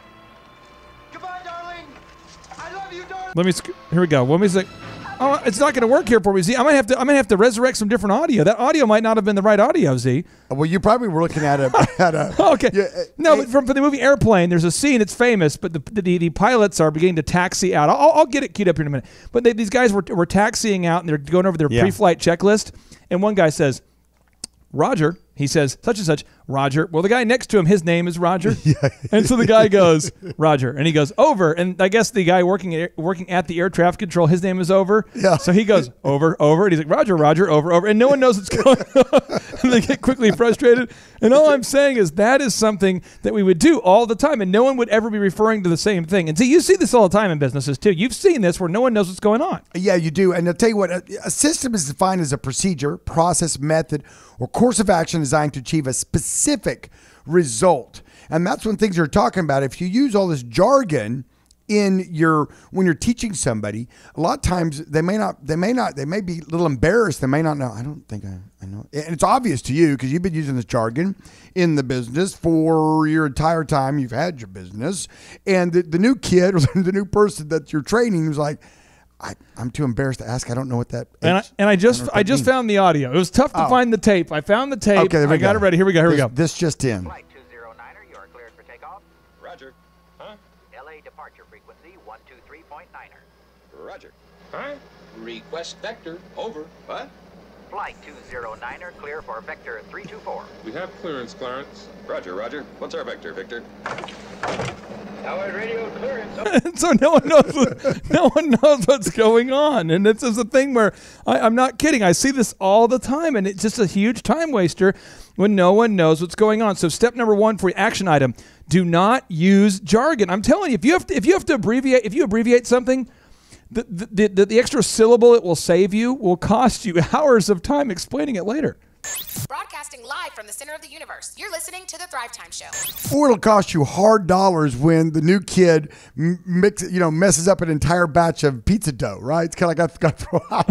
Bill. Goodbye, darling. I love you, darling.
Here we go. One music. Oh, it's not going to work here for me, Z. I might have to resurrect some different audio. That audio might not have been the right audio, Z.
Well, you probably were looking at a
okay. No, but from the movie Airplane, there's a scene. It's famous, but the pilots are beginning to taxi out. I'll get it queued up here in a minute. But these guys were taxiing out, and they're going over their pre-flight checklist. And one guy says, Roger. He says, such and such, Roger. Well, the guy next to him, his name is Roger. And so the guy goes, Roger. And he goes, over. And I guess the guy working at the air traffic control, his name is over. Yeah. So he goes, over. And he's like, Roger, over. And no one knows what's going on. And they get quickly frustrated. And all I'm saying is that is something that we would do all the time. And no one would ever be referring to the same thing. And see, you see this all the time in businesses, too. You've seen this where no one knows what's going on.
Yeah, you do. And I'll tell you what, a system is defined as a procedure, process, method, or course of action designed to achieve a specific result. And that's when things you're talking about. If you use all this jargon when you're teaching somebody, a lot of times they may be a little embarrassed. They may not know. I don't think I know. And it's obvious to you because you've been using this jargon in the business for your entire time you've had your business. And the new kid or the new person that you're training was like, I'm too embarrassed to ask. I don't know what that is.
And I just found the audio. It was tough to find the tape. I found the tape.
Okay,
I got it ready. Here we go.
This just in.
Flight 209er, you are cleared for takeoff.
Roger. Huh?
LA departure frequency 123.9er.
Roger. Huh? Request vector. Over. What?
Flight 209er, clear for vector 324.
We have clearance, Clarence. Roger. What's our vector, Victor?
Tower radio clearance.
So no one knows what's going on. And this is a thing where I'm not kidding. I see this all the time, and it's just a huge time waster when no one knows what's going on. So step number 1 for action item, do not use jargon. I'm telling you, if you abbreviate something, the extra syllable it will save you will cost you hours of time explaining it later.
Broadcasting live from the center of the universe. You're listening to the Thrivetime Show.
Or it'll cost you hard dollars when the new kid messes up an entire batch of pizza dough, right? It's kind of like I got to throw out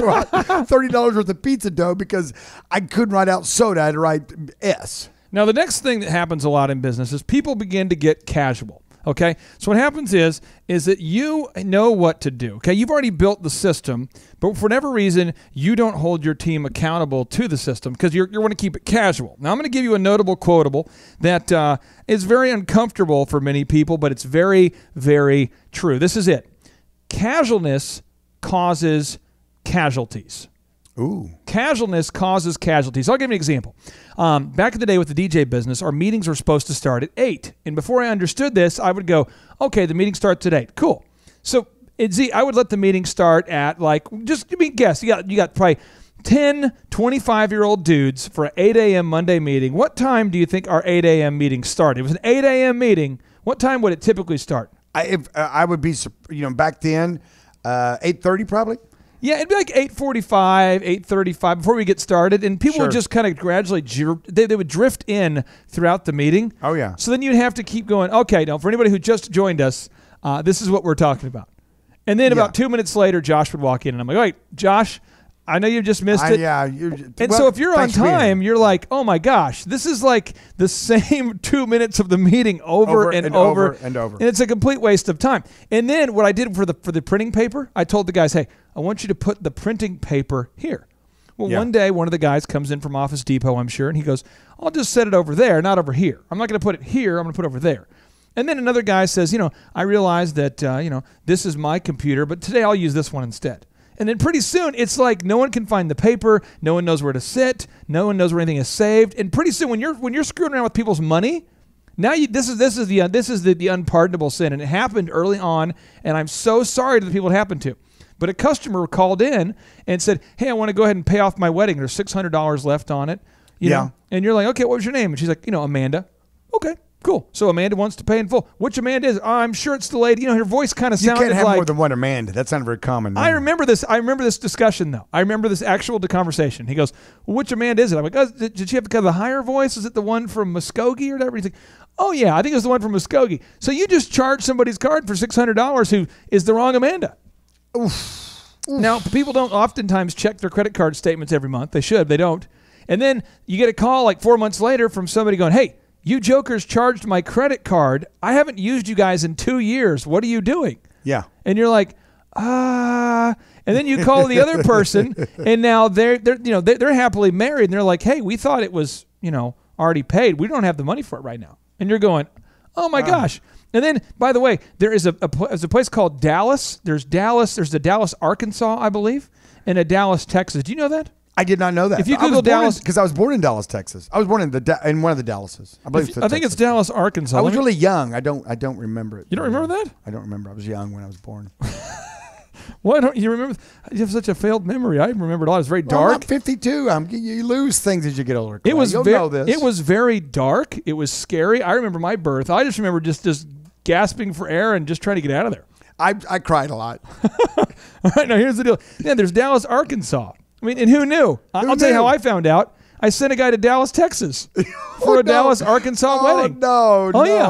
$30 worth of pizza dough because I couldn't write out soda. I had to write S.
Now, the next thing that happens a lot in business is people begin to get casual. Okay, so what happens is that you know what to do. Okay, you've already built the system, but for whatever reason, you don't hold your team accountable to the system because you want to keep it casual. Now, I'm going to give you a notable quotable that is very uncomfortable for many people, but it's very, very true. This is it. Casualness causes casualties.
Ooh.
Casualness causes casualties. I'll give you an example. Back in the day with the DJ business, our meetings were supposed to start at 8. And before I understood this, I would go, okay, the meeting starts at 8. Cool. So, I would let the meeting start at just give me a guess. You got probably 10, 25-year-old dudes for an 8 a.m. Monday meeting. What time do you think our 8 a.m. meeting started? It was an 8 a.m. meeting. What time would it typically start?
I would be, back then, 8:30 probably.
Yeah, it'd be like 8:45, 8:35 before we get started, and people would just kind of gradually they would drift in throughout the meeting.
Oh, yeah.
So then you'd have to keep going, okay, now for anybody who just joined us, this is what we're talking about. And then about 2 minutes later, Josh would walk in, and I'm like, all right, Josh, I know you just missed it. So if you're on time, you're like, oh my gosh, this is like the same 2 minutes of the meeting over and over. And it's a complete waste of time. And then what I did for the printing paper, I told the guys, hey, I want you to put the printing paper here. Well, one day, one of the guys comes in from Office Depot, I'm sure, and he goes, I'll just set it over there, not over here. I'm not going to put it here. I'm going to put it over there. And then another guy says, I realize that, this is my computer, but today I'll use this one instead. And then pretty soon, it's like no one can find the paper. No one knows where to sit. No one knows where anything is saved. And pretty soon, when you're screwing around with people's money, now this is the unpardonable sin. And it happened early on, and I'm so sorry to the people it happened to. But a customer called in and said, hey, I want to go ahead and pay off my wedding. There's $600 left on it. You know? And you're like, okay, what was your name? And she's like, Amanda. Okay. Cool. So Amanda wants to pay in full. Which Amanda is? I'm sure it's the lady. Her voice kind of sounded like...
You can't have more than one Amanda. That's not very common.
I remember this. I remember this discussion, though. I remember this actual conversation. He goes, well, which Amanda is it? I'm like, oh, did she have kind of the higher voice? Is it the one from Muskogee or whatever? He's like, oh, yeah, I think it was the one from Muskogee. So you just charged somebody's card for $600 who is the wrong Amanda.
Oof.
Now, people don't oftentimes check their credit card statements every month. They should. They don't. And then you get a call like 4 months later from somebody going, hey, you jokers charged my credit card. I haven't used you guys in 2 years. What are you doing?
Yeah.
And you're like, and then you call the other person, and now they're happily married, and they're like, hey, we thought it was, already paid. We don't have the money for it right now. And you're going, oh my gosh. And then, by the way, there is a place called Dallas. There's a Dallas, Arkansas, I believe, and a Dallas, Texas. Do you know that?
I did not know that.
If you Google Dallas,
because I was born in Dallas, Texas. I was born in one of the Dallases.
I think it's Dallas, Arkansas.
I was really young. I don't remember it.
You don't remember that?
I don't remember. I was young when I was born.
Why don't you remember? You have such a failed memory. I remembered a lot. It was very dark.
I'm 52. You lose things as you get older.
It was
know this.
It was very dark. It was scary. I remember my birth. I just remember just gasping for air and just trying to get out of there.
I cried a lot.
All right, now here's the deal. Yeah, there's Dallas, Arkansas. I mean, and who knew? I'll tell you how I found out. I sent a guy to Dallas, Texas for a Dallas, Arkansas wedding.
No.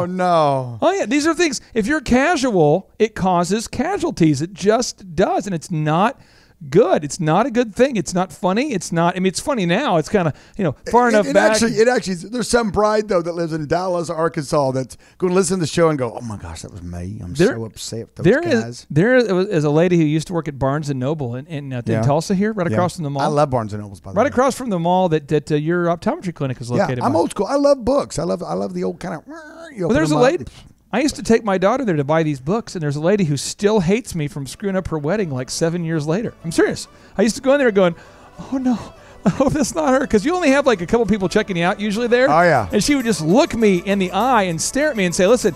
Oh, yeah. These are things. If you're casual, it causes casualties. It just does. And it's not good. It's not a good thing. It's not funny. It's not. I mean, it's funny now. It's kind of, far enough back.
It actually, there's some bride, though, that lives in Dallas, Arkansas, that's going to listen to the show and go, oh, my gosh, that was me. I'm so upset with those guys.
There is a lady who used to work at Barnes & Noble in Tulsa here, right across from the mall.
I love Barnes & Nobles, by the way.
Right across from the mall that your optometry clinic is located.
Yeah, I'm old school. I love books. I love the old kind of...
Well, there's a lady... I used to take my daughter there to buy these books, and there's a lady who still hates me from screwing up her wedding like 7 years later. I'm serious. I used to go in there going, oh, no, I hope that's not her, because you only have like a couple people checking you out usually there.
Oh, yeah.
And she would just look me in the eye and stare at me and say, listen,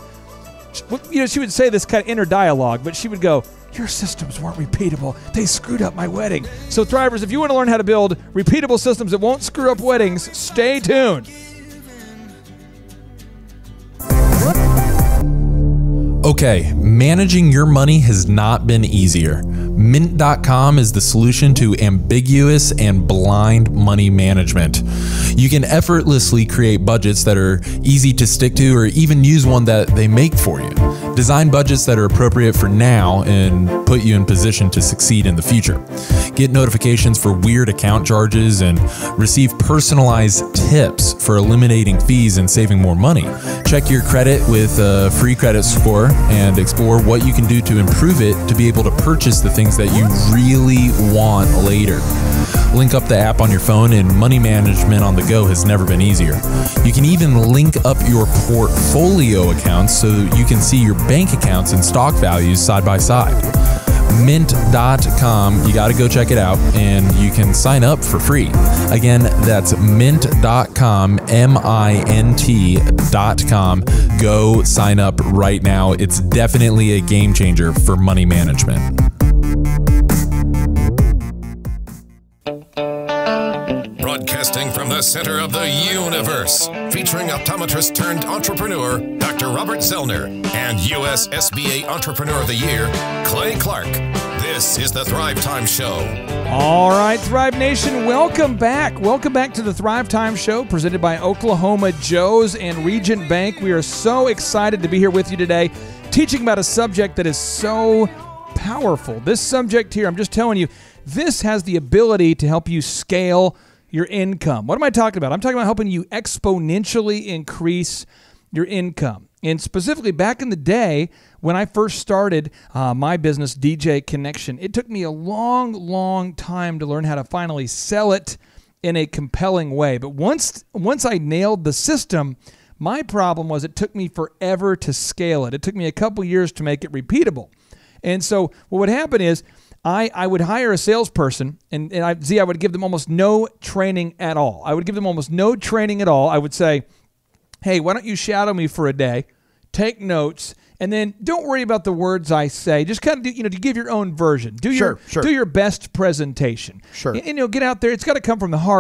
she would say this kind of inner dialogue, but she would go, your systems weren't repeatable. They screwed up my wedding. So, Thrivers, if you want to learn how to build repeatable systems that won't screw up weddings, stay tuned.
Okay, managing your money has not been easier. Mint.com is the solution to ambiguous and blind money management. You can effortlessly create budgets that are easy to stick to, or even use one that they make for you. Design budgets that are appropriate for now and put you in position to succeed in the future. Get notifications for weird account charges and receive personalized tips for eliminating fees and saving more money. Check your credit with a free credit score and explore what you can do to improve it to be able to purchase the things that you really want later. Link up the app on your phone, and money management on the go has never been easier. You can even link up your portfolio accounts so you can see your bank accounts and stock values side by side. Mint.com, you got to go check it out, and you can sign up for free. Again, that's mint.com, mint.com. Go sign up right now. It's definitely a game changer for money management.
Broadcasting from the center of the universe, featuring optometrist turned entrepreneur, Dr. Robert Zoellner, and U.S. SBA Entrepreneur of the Year, Clay Clark. This is the Thrivetime Show.
All right, Thrive Nation, welcome back. Welcome back to the Thrivetime Show, presented by Oklahoma Joe's and Regent Bank. We are so excited to be here with you today, teaching about a subject that is so powerful. This subject here, I'm just telling you, this has the ability to help you scale your income. What am I talking about? I'm talking about helping you exponentially increase your income. And specifically, back in the day, when I first started my business, DJ Connection, it took me a long, long time to learn how to finally sell it in a compelling way. But once I nailed the system, my problem was it took me forever to scale it. It took me a couple years to make it repeatable. And so what would happen is, I would hire a salesperson, and I would give them almost no training at all. I would give them almost no training at all. I would say, hey, why don't you shadow me for a day, take notes, and then don't worry about the words I say. Just kind of to give your own version. Do your best presentation.
Sure.
And get out there. It's got to come from the heart.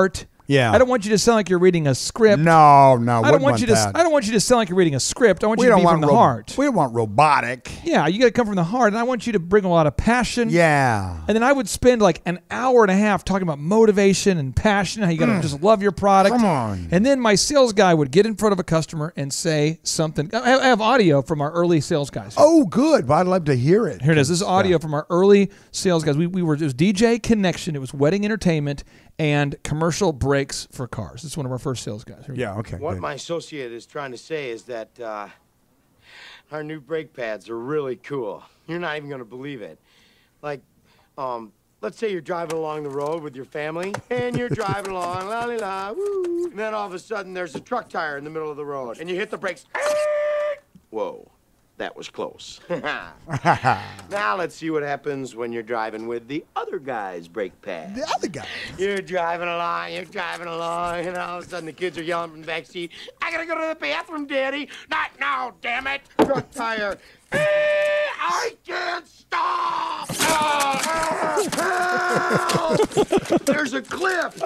Yeah.
I don't want you to sound like you're reading a script.
No,
I don't want you to. I don't want you to sound like you're reading a script. I want you to be from the heart.
We don't want robotic.
Yeah, you got to come from the heart, and I want you to bring a lot of passion.
Yeah.
And then I would spend like an hour and a half talking about motivation and passion, how you got to just love your product.
Come on.
And then my sales guy would get in front of a customer and say something. I have audio from our early sales guys.
Oh, good. Well, I'd love to hear it.
Here it is. This is audio from our early sales guys. It was DJ Connection. It was wedding entertainment and commercial brakes for cars. This is one of our first sales guys.
Yeah, okay.
What
good.
my associate is trying to say is that our new brake pads are really cool. You're not even going to believe it. Like, let's say you're driving along the road with your family, and you're driving along, la-li-la, woo, and then all of a sudden there's a truck tire in the middle of the road, and you hit the brakes. Whoa. That was close. Now let's see what happens when you're driving with the other guy's brake pad.
The other guy.
You're driving along, and all of a sudden the kids are yelling from the back seat, I gotta go to the bathroom, Daddy. Not now, damn it. Truck tire. I can't stop. There's a cliff.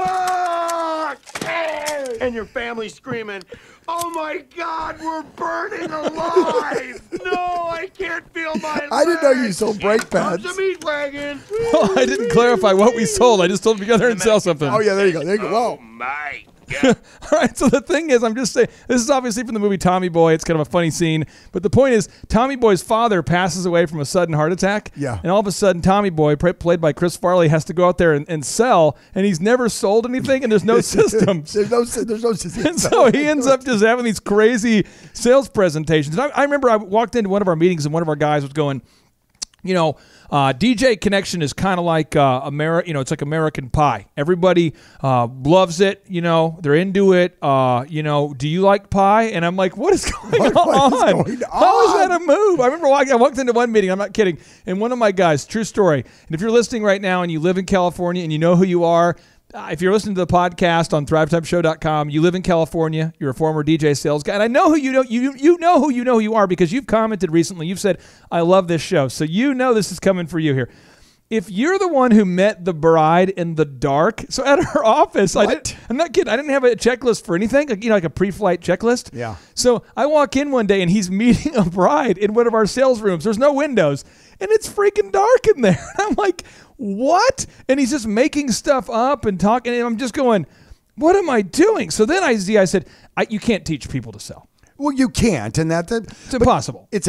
And your family's screaming, oh my God, we're burning alive. No, I can't feel my legs.
I didn't know you sold brake pads.
Comes a meat wagon.
Well, I didn't clarify what we sold. I just told them to go there and sell something.
Oh, yeah, there you go. There you go.
Oh
Whoa.
my God.
All right, so the thing is, I'm just saying, this is obviously from the movie Tommy Boy. It's kind of a funny scene. But the point is, Tommy Boy's father passes away from a sudden heart attack.
Yeah.
And all of a sudden, Tommy Boy, played by Chris Farley, has to go out there and sell. And he's never sold anything, and there's no systems.
There's no systems.
And so he ends up just having these crazy sales presentations. And I remember I walked into one of our meetings, and one of our guys was going, you know, DJ Connection is kind of like it's like American Pie. Everybody loves it. You know, they're into it. You know, do you like pie? And I'm like, what is going on? How is that a move? I remember I walked into one meeting. I'm not kidding. And one of my guys, true story. And if you're listening right now and you live in California and you know who you are, if you're listening to the podcast on thrivetimeshow.com, you live in California, you're a former DJ sales guy, and I know who you know who you are because you've commented recently. You've said, I love this show. So you know this is coming for you here. If you're the one who met the bride in the dark, so at her office, I'm not kidding, I didn't have a checklist for anything, like a pre-flight checklist.
Yeah.
So I walk in one day and he's meeting a bride in one of our sales rooms. There's no windows, and it's freaking dark in there. I'm like, what? And he's just making stuff up and talking, and I'm just going, what am I doing? So then I said, you can't teach people to sell.
Well, you can't, and
it's impossible.
It's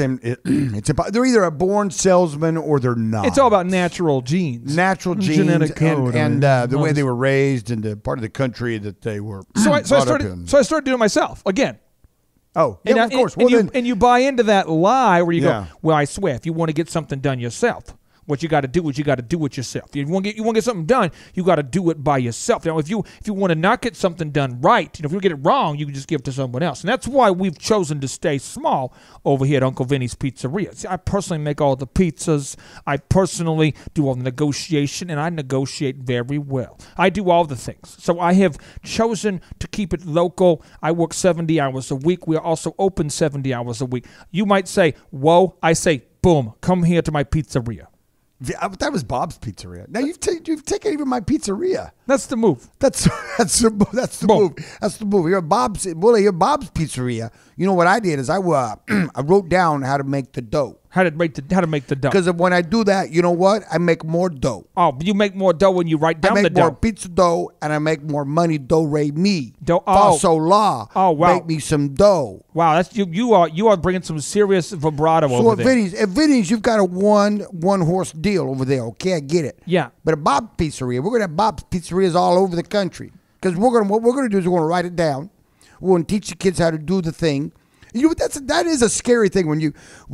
they're either a born salesman or they're not.
It's all about natural genes,
genetic
code,
and the way they were raised, and the part of the country that they were. So I
started doing it myself again.
Oh, yeah, of course.
And you buy into that lie where you go, well, I swear, if you want to get something done yourself, what you got to do is you got to do it yourself. If you want to get something done, you got to do it by yourself. Now, if you want to not get something done right, if you get it wrong, you can just give it to someone else. And that's why we've chosen to stay small over here at Uncle Vinny's Pizzeria. See, I personally make all the pizzas. I personally do all the negotiation, and I negotiate very well. I do all the things. So I have chosen to keep it local. I work 70 hours a week. We are also open 70 hours a week. You might say, whoa. I say, boom, come here to my pizzeria.
That was Bob's Pizzeria. Now you've taken even my pizzeria.
That's the move.
That's the move. That's the move. Here at Bob's Pizzeria. You know what I did is I wrote down how to make the dough.
How to make the dough.
Because when I do that, you know what? I make more dough.
Oh, you make more dough when you write down the dough.
I make more pizza dough, and I make more money. Do re mi.
Dough.
Fa sol la.
Oh wow.
Make me some dough.
Wow, that's you are bringing some serious vibrato over there.
So at Vinny's, you've got a one horse deal over there. Okay, I get it.
Yeah.
But at Bob's Pizzeria, we're gonna have Bob's Pizzerias all over the country. Because what we're gonna do is we're gonna write it down. We're gonna teach the kids how to do the thing. That is a scary thing when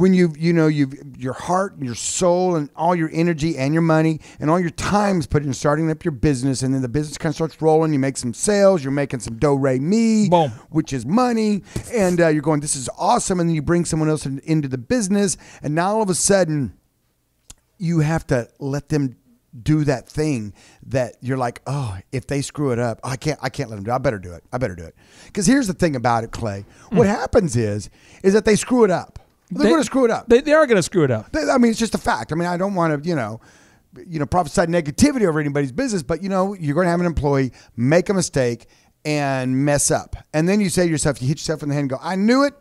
your heart and your soul and all your energy and your money and all your time is put in starting up your business, and then the business kind of starts rolling. You make some sales, you're making some do re mi,
boom,
which is money, and you're going, this is awesome, and then you bring someone else into the business, and now all of a sudden you have to let them do that thing that you're like, oh, if they screw it up, I can't let them do it. I better do it. Because here's the thing about it, Clay. What happens is that they screw it up. They're going to screw it up.
They are going to screw it up.
I mean, it's just a fact. I mean, I don't want to, prophesy negativity over anybody's business, but you're going to have an employee make a mistake and mess up. And then you say to yourself, you hit yourself in the head and go, I knew it.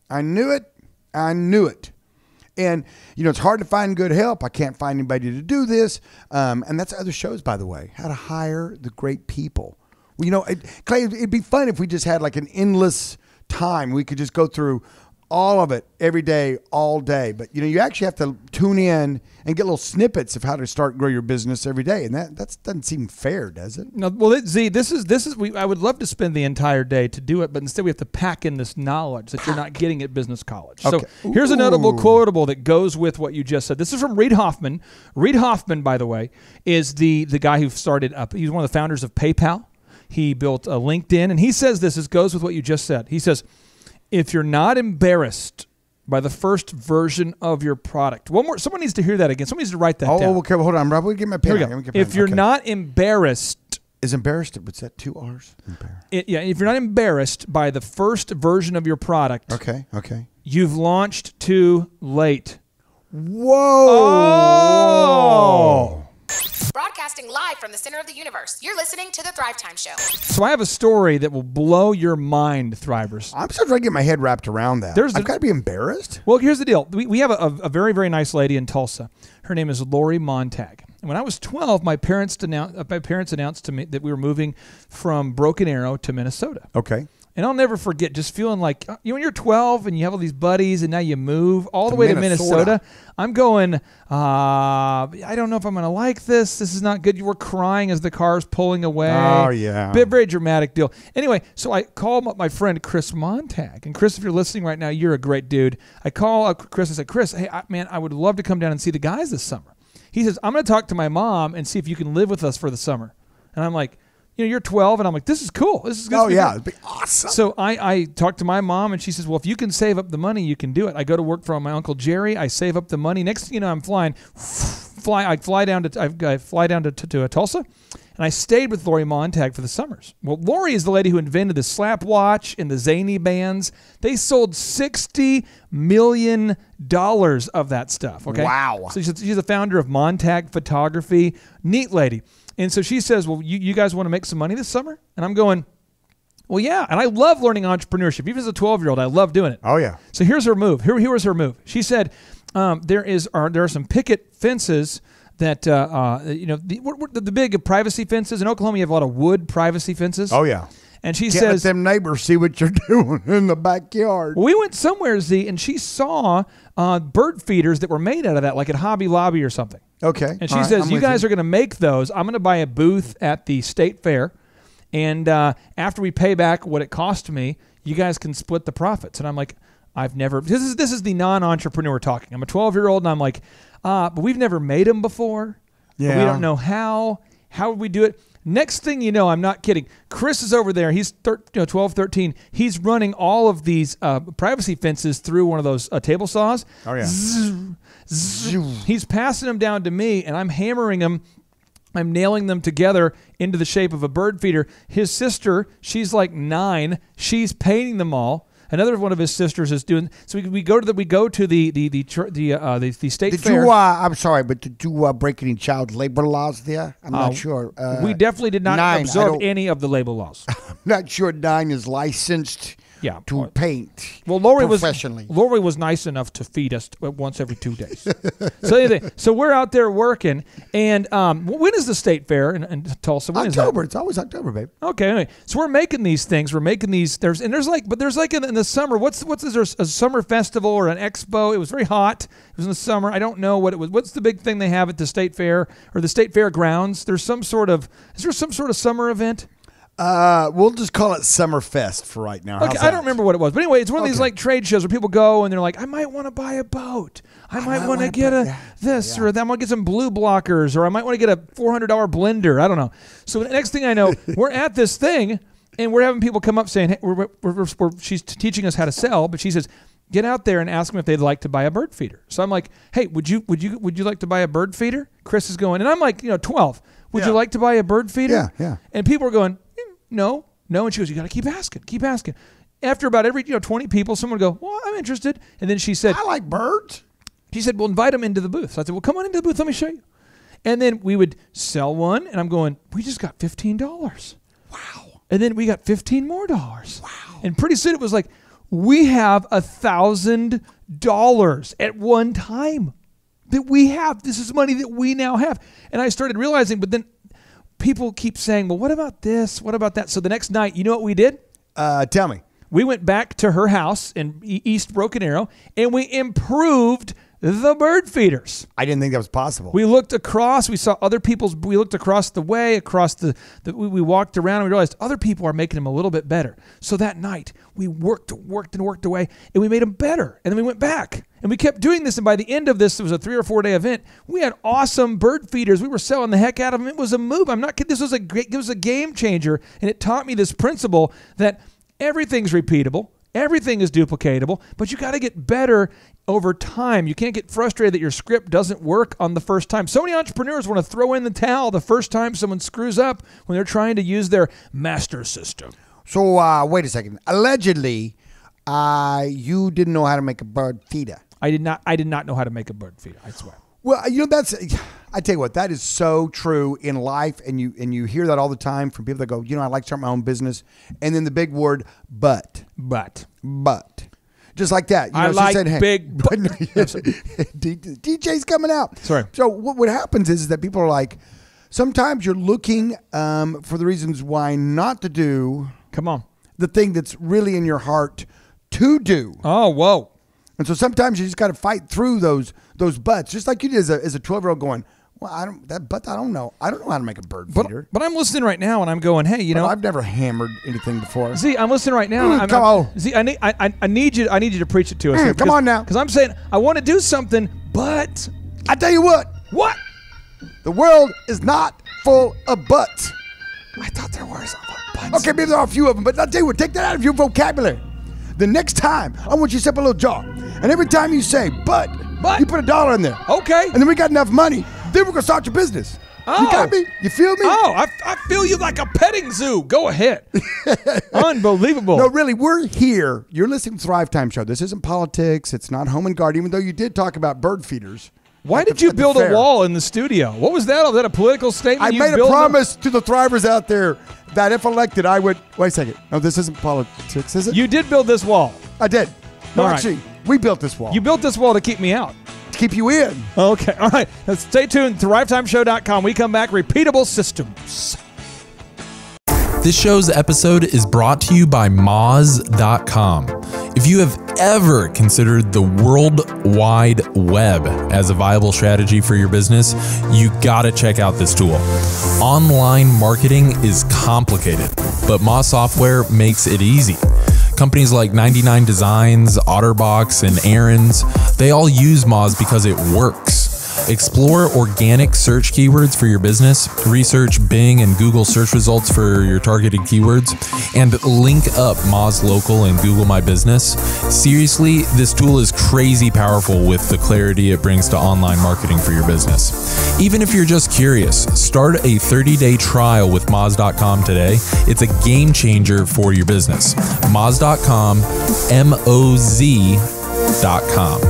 And, it's hard to find good help. I can't find anybody to do this. And that's other shows, by the way, how to hire the great people. Well, Clay, it'd be fun if we just had like an endless time. We could just go through all of it every day, all day. But, you actually have to tune in and get little snippets of how to start and grow your business every day. And that doesn't seem fair, does it?
No, well, I would love to spend the entire day to do it, but instead we have to pack in this knowledge that you're not getting at business college. Okay. So here's a notable quotable that goes with what you just said. This is from Reid Hoffman. Reid Hoffman, by the way, is the guy who started up. He's one of the founders of PayPal. He built LinkedIn, and he says this goes with what you just said. He says, if you're not embarrassed by the first version of your product. Someone needs to hear that again. Someone needs to write that down.
Oh, okay. Well, hold on. I'm probably get my pen.
Here we go. If you're not embarrassed.
Is embarrassed, what's that, 2 R's?
If you're not embarrassed by the first version of your product.
Okay.
You've launched too late.
Whoa.
Oh.
Broadcasting live from the center of the universe. You're listening to the Thrivetime Show.
So I have a story that will blow your mind, Thrivers.
I'm still trying to get my head wrapped around that. I've got to be embarrassed.
Well, here's the deal. We have a very, very nice lady in Tulsa. Her name is Lori Montag. And when I was 12, my parents announced to me that we were moving from Broken Arrow to Minnesota.
Okay.
And I'll never forget just feeling like, when you're 12 and you have all these buddies and now you move all the way to Minnesota, I'm going, I don't know if I'm going to like this. This is not good. You were crying as the car's pulling away.
Oh, yeah.
Very dramatic deal. Anyway, so I called up my friend Chris Montag. And Chris, if you're listening right now, you're a great dude. I call up Chris and said, Chris, hey, man, I would love to come down and see the guys this summer. He says, I'm going to talk to my mom and see if you can live with us for the summer. And I'm like, you're 12, and I'm like, this is cool. This is good.
Oh, yeah. It'd be awesome.
So I talked to my mom, and she says, well, if you can save up the money, you can do it. I go to work for my Uncle Jerry. I save up the money. Next thing you know, I'm flying. I fly down to Tulsa, and I stayed with Lori Montag for the summers. Well, Lori is the lady who invented the slap watch and the zany bands. They sold $60 million of that stuff. Okay.
Wow.
So she's the founder of Montag Photography. Neat lady. And so she says, well, you guys want to make some money this summer? And I'm going, well, yeah. And I love learning entrepreneurship. Even as a 12-year-old, I love doing it.
Oh, yeah.
So here's her move. Here was her move. She said, there are some picket fences that, the big privacy fences. In Oklahoma, you have a lot of wood privacy fences.
Oh, yeah.
And she
Can't
says,
let them neighbors see what you're doing in the backyard.
We went somewhere, Z, and she saw bird feeders that were made out of that, like at Hobby Lobby or something.
Okay.
And she says, you guys are going to make those. I'm going to buy a booth at the state fair. And after we pay back what it cost me, you guys can split the profits. And I'm like, this is the non-entrepreneur talking. I'm a 12-year-old, and I'm like, but we've never made them before.
Yeah.
We don't know how. How would we do it? Next thing you know, I'm not kidding. Chris is over there. He's 12, 13. He's running all of these privacy fences through one of those table saws.
Oh, yeah.
He's passing them down to me, and I'm hammering them. I'm nailing them together into the shape of a bird feeder. His sister, she's like 9. She's painting them all. Another one of his sisters is doing. So we go to the state fair.
I'm sorry, but did you break any child labor laws there? I'm not sure.
We definitely did not observe any of the labor laws.
I'm not sure 9 is licensed. To paint.
Well, Lori
professionally.
was nice enough to feed us once every 2 days. So we're out there working, and when is the state fair in Tulsa? When
October.
Is that?
It's always October, babe.
Okay. Anyway, so we're making these things. We're making these. There's in the summer. What's there a summer festival or an expo? It was very hot. It was in the summer. I don't know what it was. What's the big thing they have at the state fair or the state fair grounds? Is there some sort of summer event?
We'll just call it Summerfest for right now.
Okay, I don't remember what it was. But anyway, it's one of these like trade shows where people go and they're like, I might want to buy a boat. I might want to get or that. I want to get some blue blockers, or I might want to get a $400 blender. I don't know. So the next thing I know, we're at this thing and we're having people come up saying, hey, she's teaching us how to sell, but she says, get out there and ask them if they'd like to buy a bird feeder. So I'm like, hey, would you like to buy a bird feeder? Chris is going, and I'm like, 12. Would you like to buy a bird feeder?
Yeah.
And people are going, no. And she goes, you got to keep asking. After about every 20 people, someone would go, well, I'm interested. And then she said,
I like birds.
She said, well, invite them into the booth. So I said, well, come on into the booth. Let me show you. And then we would sell one, and I'm going, we just got $15.
Wow.
And then we got $15 more. Wow. And pretty soon it was like, we have $1,000 at one time that we have. This is money that we now have. And I started realizing, but then people keep saying, well, what about this? What about that? So the next night, you know what we did?
Tell me.
We went back to her house in East Broken Arrow, and we improved the bird feeders.
I didn't think that was possible.
We looked across. We saw other people's. We looked across the way, we walked around, and we realized other people are making them a little bit better. So that night, we worked away, and we made them better. And then we went back, and we kept doing this. And by the end of this, it was a 3 or 4 day event. We had awesome bird feeders. We were selling the heck out of them. It was a move. I'm not kidding. This was it was a game changer, and it taught me this principle that everything's repeatable. Everything is duplicatable, but you got to get better over time. You can't get frustrated that your script doesn't work on the first time. So many entrepreneurs want to throw in the towel the first time someone screws up when they're trying to use their master system.
So wait a second. Allegedly, you didn't know how to make a bird feeder.
I did not know how to make a bird feeder, I swear.
Well, I tell you what, that is so true in life, and you hear that all the time from people that go, I'd like to start my own business, and then the big word, but. Just like that.
I like big but.
DJ's coming out.
Sorry.
So what happens is that people are like, sometimes you're looking for the reasons why not to do.
Come on.
The thing that's really in your heart to do.
Oh, whoa.
And so sometimes you just got to fight through those butts, just like you did as a 12-year-old going, well, I don't know. I don't know how to make a bird feeder.
But I'm listening right now, and I'm going, hey,
I've never hammered anything before.
Z, I'm listening right now. Z, I need you to preach it to us.
Come on now.
Because I'm saying I want to do something, but
I tell you what.
What?
The world is not full of butts.
I thought there were some butts.
Okay, maybe there are a few of them, but I'll tell you what, take that out of your vocabulary. The next time, I want you to set up a little jar. And every time you say, but you put $1 in there.
Okay.
And then we got enough money. Then we're going to start your business.
Oh.
You got me? You feel me?
Oh, I feel you like a petting zoo. Go ahead. Unbelievable.
No, really, we're here. You're listening to the Thrivetime Show. This isn't politics. It's not home and garden, even though you did talk about bird feeders.
Why did you build a wall in the studio? What was that? Was that a political statement?
I made a promise to the Thrivers out there that if elected, I would. Wait a second. No, this isn't politics, is it?
You did build this wall.
I did. No,
All
actually,
right.
We built this wall.
You built this wall to keep me out.
To keep you in.
Okay. All right. Let's stay tuned. ThriveTimeShow.com. We come back. Repeatable systems.
This show's episode is brought to you by Moz.com. If you have ever considered the World Wide Web as a viable strategy for your business, you gotta check out this tool. Online marketing is complicated, but Moz software makes it easy. Companies like 99 Designs, Otterbox, and Aaron's, they all use Moz because it works. Explore organic search keywords for your business, research Bing and Google search results for your targeted keywords, and link up Moz Local and Google My Business. Seriously, this tool is crazy powerful with the clarity it brings to online marketing for your business. Even if you're just curious, start a 30-day trial with Moz.com today. It's a game changer for your business. Moz.com, MOZ.com.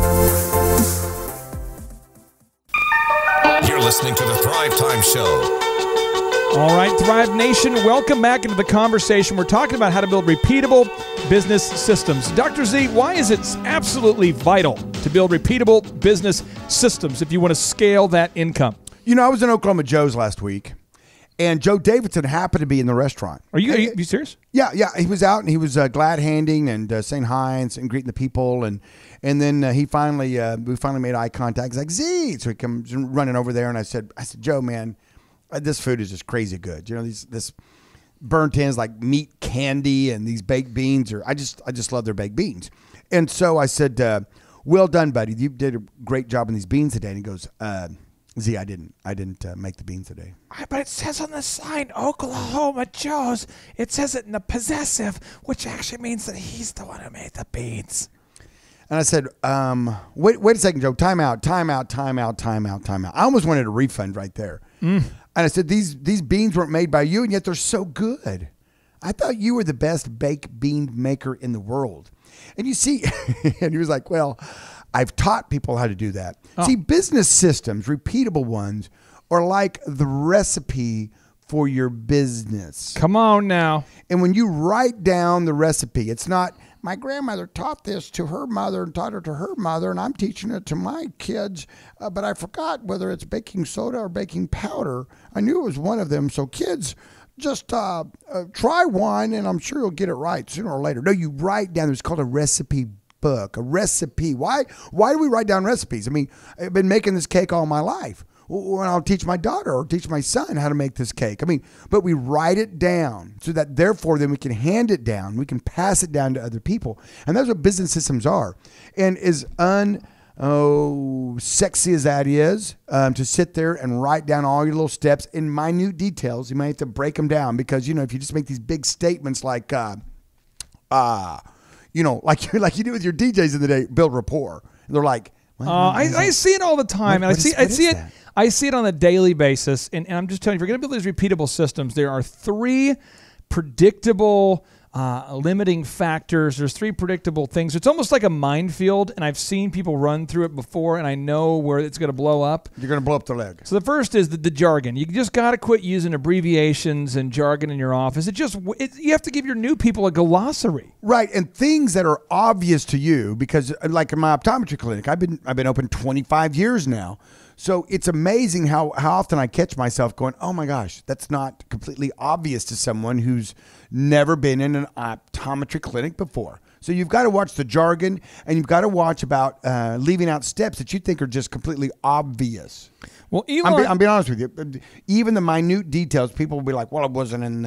You're listening to the Thrivetime Show.
All right, Thrive Nation, welcome back into the conversation. We're talking about how to build repeatable business systems. Dr. Z, why is it absolutely vital to build repeatable business systems if you want to scale that income?
I was in Oklahoma Joe's last week, and Joe Davidson happened to be in the restaurant.
Are you serious?
Yeah. He was out, and he was glad handing and saying hi and greeting the people, and then we finally made eye contact. He's like, Z, so he comes running over there, and I said, Joe, man, this food is just crazy good. This burnt ends like meat candy, and these baked beans I just love their baked beans. And so I said, well done, buddy. You did a great job on these beans today. And he goes, Z, I didn't make the beans today.
But it says on the sign, Oklahoma Joe's, it says it in the possessive, which actually means that he's the one who made the beans.
And I said, wait a second, Joe. Time out. I almost wanted a refund right there. And I said, these beans weren't made by you, and yet they're so good. I thought you were the best baked bean maker in the world. And you see, and he was like, well, I've taught people how to do that. Oh. See, business systems, repeatable ones, or like the recipe for your business.
Come on now.
And when you write down the recipe, it's not, my grandmother taught this to her mother and taught it to her mother, and I'm teaching it to my kids, but I forgot whether it's baking soda or baking powder. I knew it was one of them, so kids, just try one, and I'm sure you'll get it right sooner or later. No, you write down, it's called a recipe book, a recipe. Why do we write down recipes? I mean, I've been making this cake all my life. When I'll teach my daughter or teach my son how to make this cake. I mean, but we write it down so that therefore then we can hand it down. We can pass it down to other people. And that's what business systems are. And as sexy as that is, to sit there and write down all your little steps in minute details, you might have to break them down because, you know, if you just make these big statements like, you know, like you do with your DJs in the day, build rapport. And they're like,
I see it all the time, and I see it on a daily basis. And I'm just telling you, if you're going to build these repeatable systems, there are 3 predictable limiting factors. There's 3 predictable things. It's almost like a minefield, and I've seen people run through it before, and I know where it's going to blow up.
You're going to blow up the leg.
So the first is the jargon. You just got to quit using abbreviations and jargon in your office. You have to give your new people a glossary.
Right, and things that are obvious to you, because like in my optometry clinic, I've been open 25 years now. So it's amazing how often I catch myself going, oh my gosh, that's not completely obvious to someone who's never been in an optometry clinic before. So you've got to watch the jargon, and you've got to watch about leaving out steps that you think are just completely obvious.
Well, Elon,
I'm being honest with you. Even the minute details, people will be like, well, it wasn't in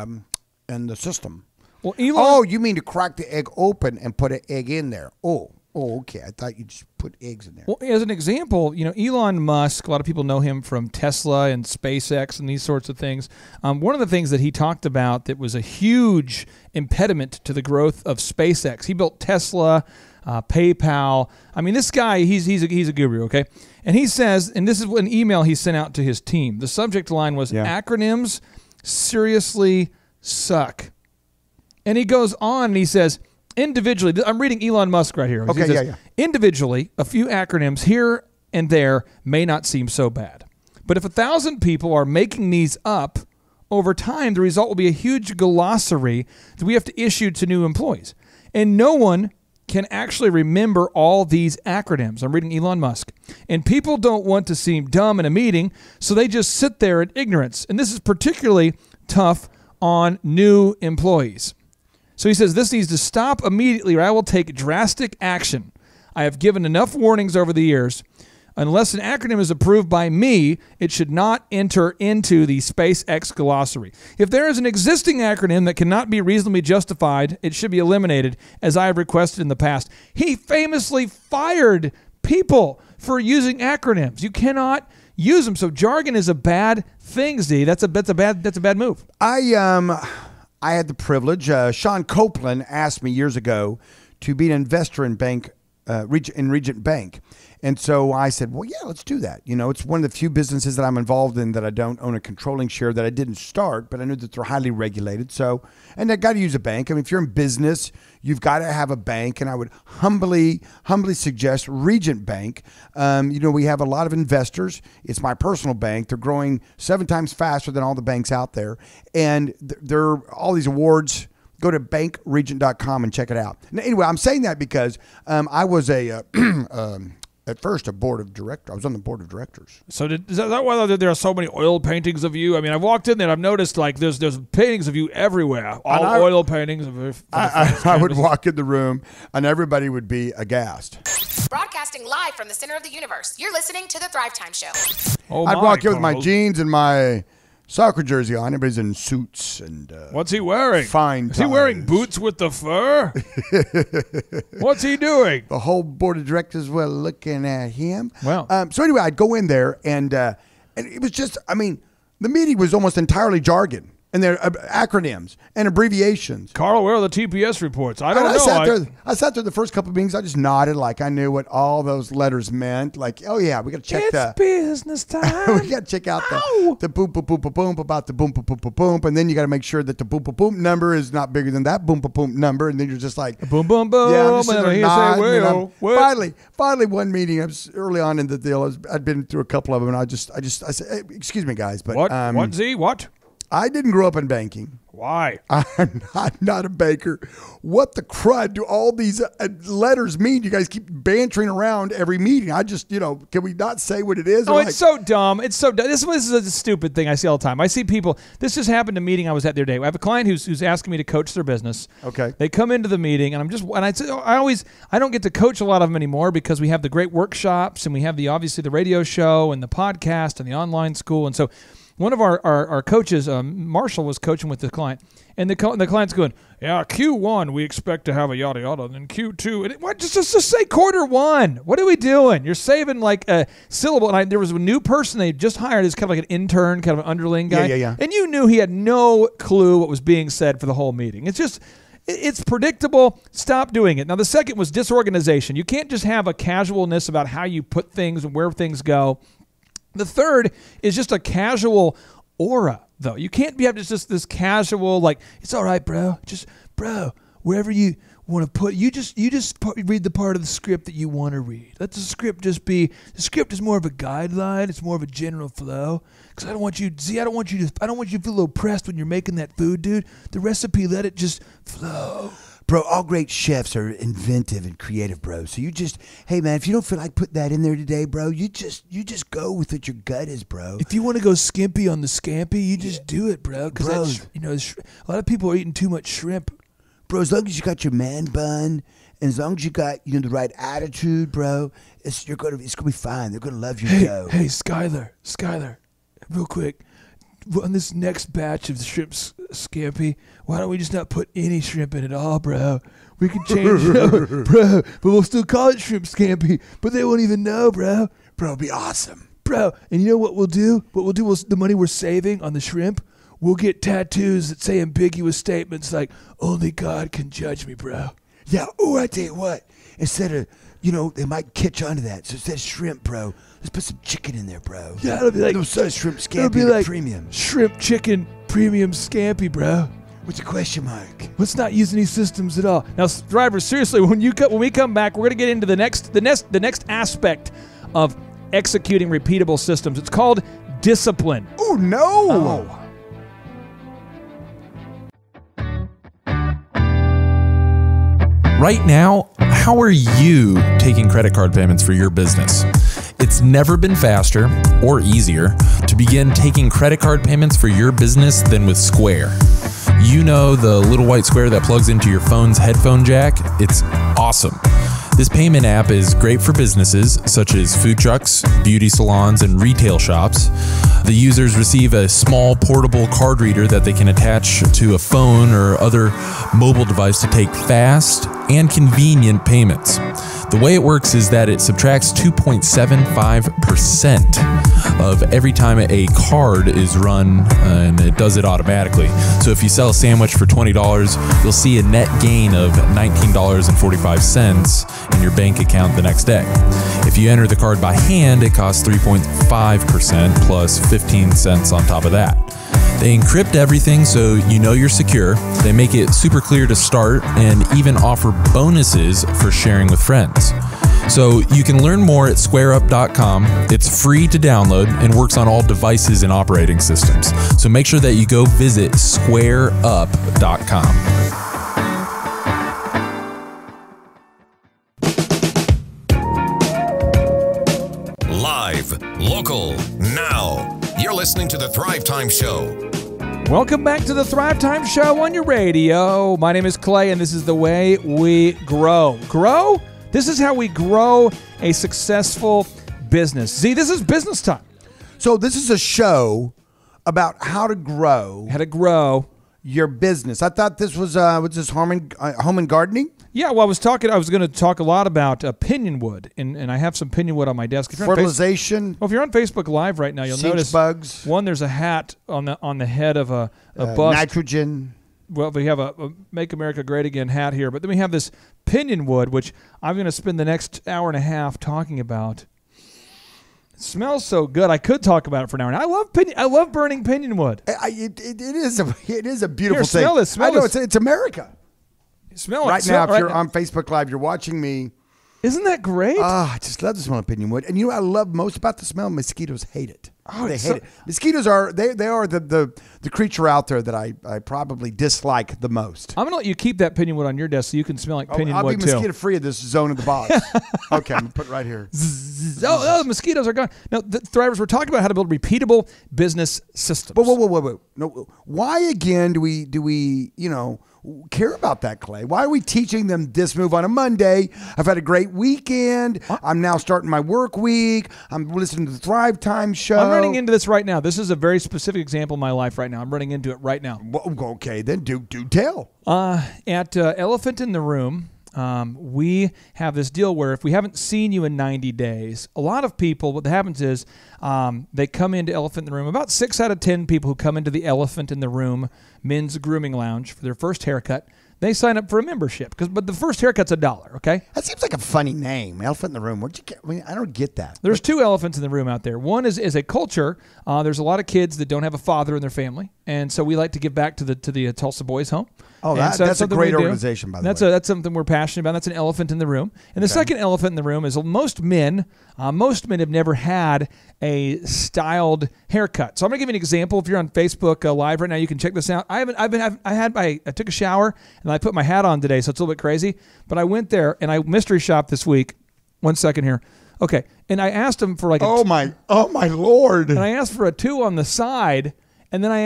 the system.
Well, Elon,
oh, you mean to crack the egg open and put an egg in there? Oh, okay. I thought you just put eggs in there.
Well, as an example, you know, Elon Musk, a lot of people know him from Tesla and SpaceX and these sorts of things. One of the things that he talked about that was a huge impediment to the growth of SpaceX, he built Tesla, PayPal. I mean, this guy, he's a guru, okay? And he says, and this is an email he sent out to his team. The subject line was, acronyms seriously suck. And he goes on and he says, individually, I'm reading Elon Musk right here.
Okay,
says, individually, a few acronyms here and there may not seem so bad. But if 1,000 people are making these up, over time, the result will be a huge glossary that we have to issue to new employees. And no one can actually remember all these acronyms. I'm reading Elon Musk. And people don't want to seem dumb in a meeting, so they just sit there in ignorance. And this is particularly tough on new employees. So he says, this needs to stop immediately or I will take drastic action. I have given enough warnings over the years. Unless an acronym is approved by me, it should not enter into the SpaceX glossary. If there is an existing acronym that cannot be reasonably justified, it should be eliminated, as I have requested in the past. He famously fired people for using acronyms. You cannot use them. So jargon is a bad thing, Z. That's a bad move.
I had the privilege. Sean Copeland asked me years ago to be an investor in Regent Bank. And so I said, well, yeah, let's do that. You know, it's one of the few businesses that I'm involved in that I don't own a controlling share, that I didn't start, but I knew that they're highly regulated. So, and I got to use a bank. I mean, if you're in business, you've got to have a bank. And I would humbly suggest Regent Bank. You know, we have a lot of investors. It's my personal bank. They're growing 7 times faster than all the banks out there. And they're all these awards. Go to bankregent.com and check it out. Now, anyway, I'm saying that because I was at first a board of directors. I was on the board of directors.
So is that why there are so many oil paintings of you? I mean, I've walked in there and I've noticed like there's paintings of you everywhere. Oil paintings.
I would walk in the room and everybody would be aghast.
Broadcasting live from the center of the universe. You're listening to the Thrivetime Show.
I'd walk in with my jeans and my soccer jersey on. Everybody's in suits and
what's he wearing?
Fine ties.
Is he wearing boots with the fur? What's he doing?
The whole board of directors were looking at him.
Well,
so anyway, I'd go in there and it was just, I mean, the meeting was almost entirely jargon. And they're acronyms and abbreviations.
Carl, where are the TPS reports? I don't know.
I sat there the first couple of meetings. I just nodded like I knew what all those letters meant. Like, oh yeah, we got to check
it's business time.
we got to check out the boom, boom, boom, boom, boom about the boom, boom, boom, boom, boom. And then you got to make sure that the boom, boom, boom number is not bigger than that boom, boom, boom number. And then you're just like,
boom, boom, boom.
Yeah, I'm just sitting there nodding,
well.
Finally, one meeting, I was early on in the deal. I'd been through a couple of them, and I said, hey, excuse me, guys, but
what, Z? What?
I didn't grow up in banking.
Why?
I'm not a banker. What the crud do all these letters mean? You guys keep bantering around every meeting. I just, can we not say what it is?
Oh, it's so dumb. It's so dumb. This is a stupid thing I see all the time. I see people. This just happened to a meeting I was at the other day. I have a client who's asking me to coach their business.
Okay.
They come into the meeting, and I don't get to coach a lot of them anymore because we have the great workshops, and we have obviously the radio show and the podcast and the online school, and so. One of our coaches, Marshall, was coaching with the client, and the client's going, yeah, Q1 we expect to have a yada yada, and then Q2, and just say quarter one. What are we doing? You're saving like a syllable. And there was a new person they just hired as kind of like an intern, kind of an underling guy,
yeah.
And you knew he had no clue what was being said for the whole meeting. It's predictable. Stop doing it. Now, the second was disorganization. You can't just have a casualness about how you put things and where things go. The third is just a casual aura, though. You can't have just this casual, like, it's all right, bro. Just, bro, wherever you want to put, you just read the part of the script that you want to read. Let the script just be, the script is more of a guideline. It's more of a general flow. Because I don't want you to feel a little oppressed when you're making that food, dude. The recipe, let it just flow.
Bro, all great chefs are inventive and creative, bro. So hey man, if you don't feel like putting that in there today, bro, you just go with what your gut is, bro.
If you want to go skimpy on the scampi, you just do it, bro. Because a lot of people are eating too much shrimp.
Bro, as long as you got your man bun, and as long as you got the right attitude, bro, it's gonna be fine. They're gonna love your dough.
Hey, Skylar, real quick. On this next batch of the shrimp scampi, why don't we just not put any shrimp in at all, bro? We can change it up, bro, but we'll still call it shrimp scampi, but they won't even know, bro.
Bro, it'll be awesome.
Bro, and you know what we'll do? What we'll do is the money we're saving on the shrimp, we'll get tattoos that say ambiguous statements like, only God can judge me, bro.
Yeah, I tell you what, instead of, they might catch on to that. So instead of shrimp, bro, let's put some chicken in there, bro.
Yeah, it'll be like
shrimp scampi,
it'll be like
premium.
Shrimp chicken premium scampi, bro.
What's a question mark?
Let's not use any systems at all. Now, drivers, seriously, when we come back, we're going to get into the next aspect of executing repeatable systems. It's called discipline.
Oh no!
Right now, how are you taking credit card payments for your business? It's never been faster or easier to begin taking credit card payments for your business than with Square. You know the little white square that plugs into your phone's headphone jack? It's awesome. This payment app is great for businesses such as food trucks, beauty salons, and retail shops. The users receive a small portable card reader that they can attach to a phone or other mobile device to take fast and convenient payments. The way it works is that it subtracts 2.75% of every time a card is run, and it does it automatically. So if you sell a sandwich for $20, you'll see a net gain of $19.45 in your bank account the next day. If you enter the card by hand, it costs 3.5% plus 15 cents on top of that. They encrypt everything so you know you're secure. They make it super clear to start and even offer bonuses for sharing with friends. So you can learn more at squareup.com. It's free to download and works on all devices and operating systems. So make sure that you go visit squareup.com.
Live, local, now. You're listening to the Thrivetime Show.
Welcome back to the Thrivetime Show on your radio. My name is Clay, and this is the way we grow. Grow? This is how we grow a successful business. Z, this is business time.
So this is a show about how to grow
your business.
I thought this was home and gardening?
Yeah, well, I was going to talk a lot about pinion wood, and I have some pinion wood on my desk.
Fertilization.
Well, if you're on Facebook Live right now, you'll notice
bugs.
One, there's a hat on the head of a bust.
Nitrogen.
Well, we have a Make America Great Again hat here, but then we have this pinion wood, which I'm going to spend the next hour and a half talking about. It smells so good. I could talk about it for an hour. And I love burning pinion wood.
It is a beautiful thing.
Smell this.
I know it's America.
Smell it
right now. If you're on Facebook Live, you're watching me.
Isn't that great?
I just love the smell of pinion wood. And you know what I love most about the smell? Mosquitoes hate it.
Oh,
they hate it. Mosquitoes are the creature out there that I probably dislike the most.
I'm gonna let you keep that pinion wood on your desk so you can smell like pinion wood
I'll be mosquito free of this zone of the box. Okay, I'm gonna put it right here.
Oh, the mosquitoes are gone. Now, the Thrivers, we're talking about how to build repeatable business systems.
Whoa. No, why again do we care about that, Clay? Why are we teaching them this move on a Monday? I've had a great weekend. I'm now starting my work week. I'm listening to the Thrivetime show.
I'm running into this right now. This is a very specific example of my life right now. I'm running into it right now.
Well, okay, then do tell.
At Elephant in the Room, we have this deal where if we haven't seen you in 90 days, a lot of people, what happens is they come into Elephant in the Room. About 6 out of 10 people who come into the Elephant in the Room men's grooming lounge for their first haircut, they sign up for a membership. But the first haircut's $1, okay?
That seems like a funny name, Elephant in the Room. Where'd you get? I mean, I don't get that.
There's 2 elephants in the room out there. One is a culture. There's a lot of kids that don't have a father in their family, and so we like to give back to the Tulsa Boys Home.
Oh, that's a great organization, by the way.
That's something we're passionate about. That's an elephant in the room. And the second elephant in the room is most men have never had a styled haircut. So I'm going to give you an example. If you're on Facebook Live right now, you can check this out. I took a shower and I put my hat on today, so it's a little bit crazy. But I went there and I mystery shopped this week. 1 second here. Okay. And I asked him for
oh my Lord.
And I asked for a 2 on the side. And then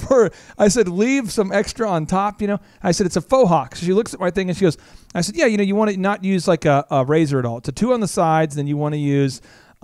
I said, leave some extra on top, I said, it's a faux hawk. So she looks at my thing and she goes, I said, yeah, you want to not use like a razor at all. It's a 2 on the sides, then you want to use,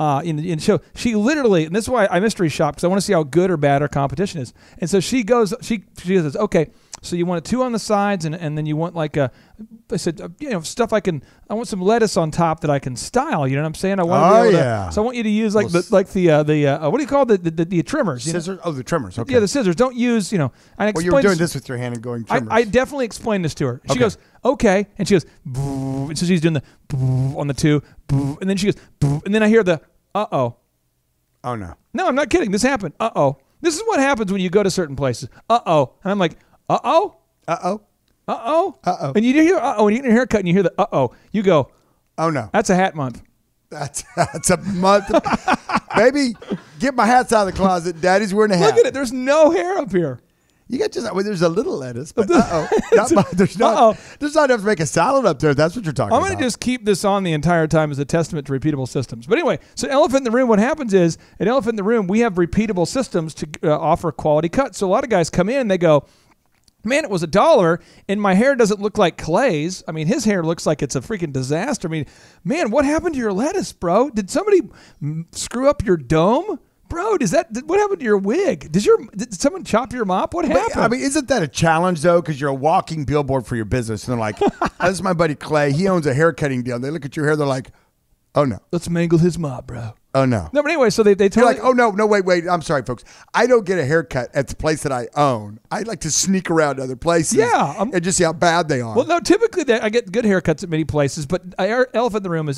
so she literally, and this is why I mystery shop, because I want to see how good or bad our competition is. And so she says, okay, so you want a 2 on the sides, and then you want like I said, stuff I want some lettuce on top that I can style. You know what I'm saying? I want so I want you to use like the what do you call the trimmers?
Scissors? Oh, the trimmers. Okay.
Yeah, the scissors. Don't use, I explained.
Well, you were doing this with your hand and going trimmers.
I definitely explained this to her. She goes, okay, and she goes, and so she's doing the on the 2, and then she goes, and then I hear the uh-oh.
Oh no.
No, I'm not kidding. This happened. Uh-oh. This is what happens when you go to certain places. Uh-oh. And I'm like, uh-oh?
Uh-oh.
Uh-oh?
Uh-oh.
And you hear uh-oh, and you get a haircut and you hear the uh-oh. You go,
oh no.
That's a hat month.
That's a month. Baby, get my hats out of the closet. Daddy's wearing a hat.
Look at it. There's no hair up here.
You got there's a little lettuce, but there's not enough to make a salad up there. That's what you're talking about.
I'm going to just keep this on the entire time as a testament to repeatable systems. But anyway, so Elephant in the Room, what happens is at Elephant in the Room, we have repeatable systems to offer quality cuts. So a lot of guys come in, they go, man, it was $1, and my hair doesn't look like Clay's. I mean, his hair looks like it's a freaking disaster. I mean, man, what happened to your lettuce, bro? Did somebody screw up your dome? Bro, what happened to your wig? Did someone chop your mop? What happened?
I mean, isn't that a challenge, though? Because you're a walking billboard for your business. And they're like, this is my buddy Clay. He owns a haircutting deal. And they look at your hair. They're like, oh, no.
Let's mangle his mop, bro.
Oh, no.
No, but anyway, so they tell
You're like, oh, no, wait. I'm sorry, folks. I don't get a haircut at the place that I own. I like to sneak around to other places and just see how bad they are.
Well, no, typically I get good haircuts at many places, but Elephant in the Room is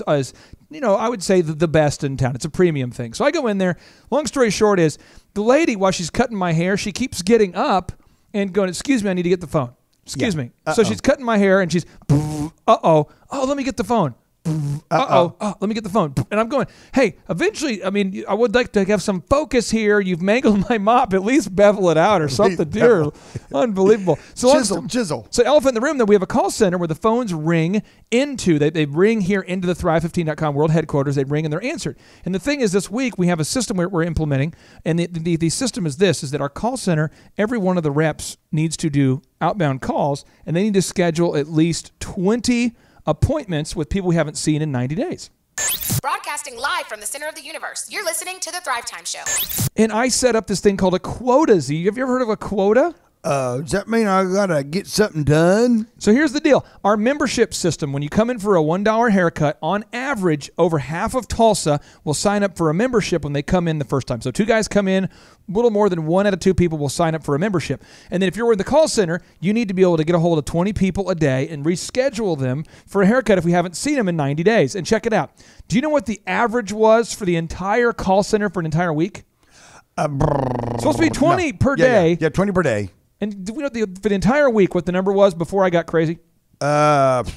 I would say the best in town. It's a premium thing. So I go in there. Long story short is the lady, while she's cutting my hair, she keeps getting up and going, excuse me, I need to get the phone. Excuse me. So she's cutting my hair and she's, uh-oh. Oh, let me get the phone. Let me get the phone. And I'm going, hey, eventually, I mean, I would like to have some focus here. You've mangled my mop. At least bevel it out or something, dear. Unbelievable. So
Chisel.
So Elephant in the Room, then we have a call center where the phones ring into, they ring here into the Thrive15.com world headquarters. They ring and they're answered. And the thing is, this week we have a system we're implementing. And the system is that our call center, every one of the reps needs to do outbound calls, and they need to schedule at least 20 appointments with people we haven't seen in 90 days.
Broadcasting live from the center of the universe. You're listening to The Thrivetime Show.
And I set up this thing called a quota. Have you ever heard of a quota?
Does that mean I got to get something done?
So here's the deal. Our membership system, when you come in for a $1 haircut, on average, over half of Tulsa will sign up for a membership when they come in the first time. So 2 guys come in, a little more than 1 out of 2 people will sign up for a membership. And then if you're in the call center, you need to be able to get a hold of 20 people a day and reschedule them for a haircut if we haven't seen them in 90 days. And check it out. Do you know what the average was for the entire call center for an entire week? It's supposed to be 20 per day.
Yeah, 20 per day.
And do we know for the entire week what the number was before I got crazy?
5.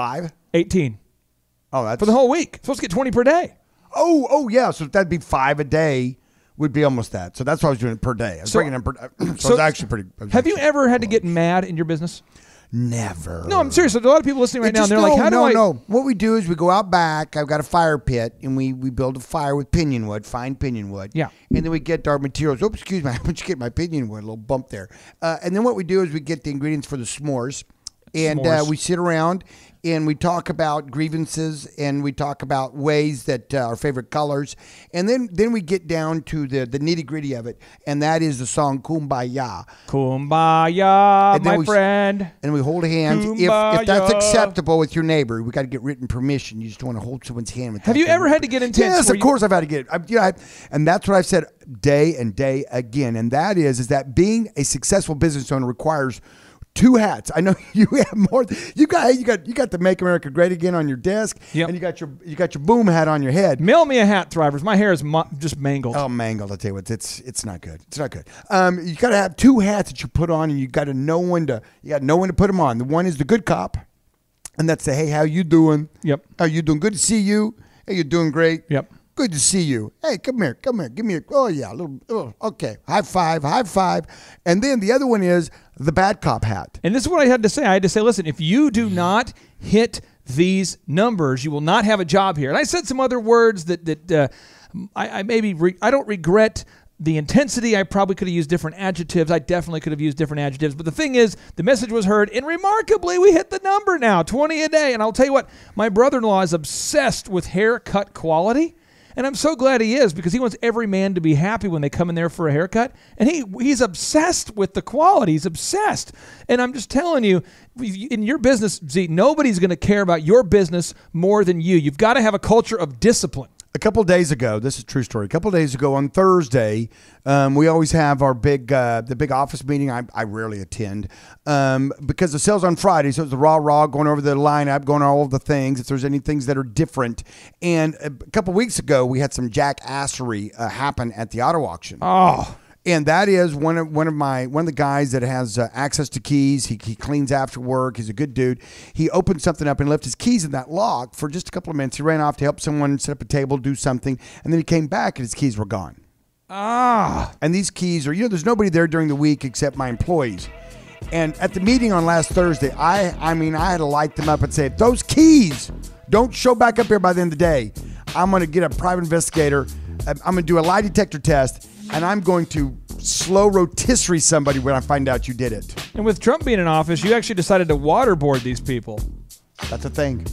18.
Oh, that's
for the whole week. Supposed to get 20 per day.
Oh, yeah. So that'd be 5 a day. Would be almost that. So that's why I was doing it per day. I was bringing in per. So it's actually pretty.
Have you ever had to get mad in your business?
Never.
No, I'm serious. There's a lot of people listening right now, and they're like, "How do I?"
No. What we do is we go out back. I've got a fire pit, and we build a fire with pinion wood, fine pinion wood.
Yeah.
And then we get our materials. Oops, excuse me. I want you to get my pinion wood. A little bump there. And then what we do is we get the ingredients for the s'mores, and we sit around and we talk about grievances, and we talk about ways that our favorite colors, and then we get down to the nitty gritty of it, and that is the song "Kumbaya."
Kumbaya, my friend.
And we hold hands. If that's acceptable with your neighbor, we got to get written permission. You just don't want to hold someone's hand.
Have you ever had to get intense?
Yes, of course I've had to get. And that's what I've said day and day again, and that is that being a successful business owner requires 2 hats. I know you have more. You got the Make America Great Again on your desk, and you got your boom hat on your head.
Mail me a hat, Thrivers. My hair is just mangled.
Oh, mangled! I'll tell you what, it's not good. It's not good. You got to have 2 hats that you put on, and you got to know when to put them on. The one is the good cop, and that's the hey, how you doing?
Yep.
How you doing? Good to see you. Hey, you're doing great.
Yep.
Good to see you. Hey, come here. Give me okay. High five. And then the other one is the bad cop hat.
And this is what I had to say. I had to say, listen, if you do not hit these numbers, you will not have a job here. And I said some other words that I don't regret the intensity. I probably could have used different adjectives. I definitely could have used different adjectives. But the thing is, the message was heard, and remarkably, we hit the number now, 20 a day. And I'll tell you what, my brother-in-law is obsessed with haircut quality. And I'm so glad he is, because he wants every man to be happy when they come in there for a haircut. And he's obsessed with the quality. He's obsessed. And I'm just telling you, in your business, Z, nobody's going to care about your business more than you. You've got to have a culture of discipline.
A couple of days ago, this is a true story. A couple of days ago on Thursday, we always have our big office meeting. I rarely attend because the sales on Friday, so it's the raw going over the lineup, going over all of the things. If there's any things that are different, and a couple of weeks ago, we had some jackassery happen at the auto auction.
Oh.
And that is one of the guys that has access to keys. He cleans after work. He's a good dude. He opened something up and left his keys in that lock for just a couple of minutes. He ran off to help someone set up a table, do something, and then he came back and his keys were gone. And these keys are, there's nobody there during the week except my employees. And at the meeting on last Thursday, I had to light them up and say, if those keys don't show back up here by the end of the day, I'm going to get a private investigator. I'm going to do a lie detector test. And I'm going to slow rotisserie somebody when I find out you did it.
And with Trump being in office, you actually decided to waterboard these people.
That's a thing.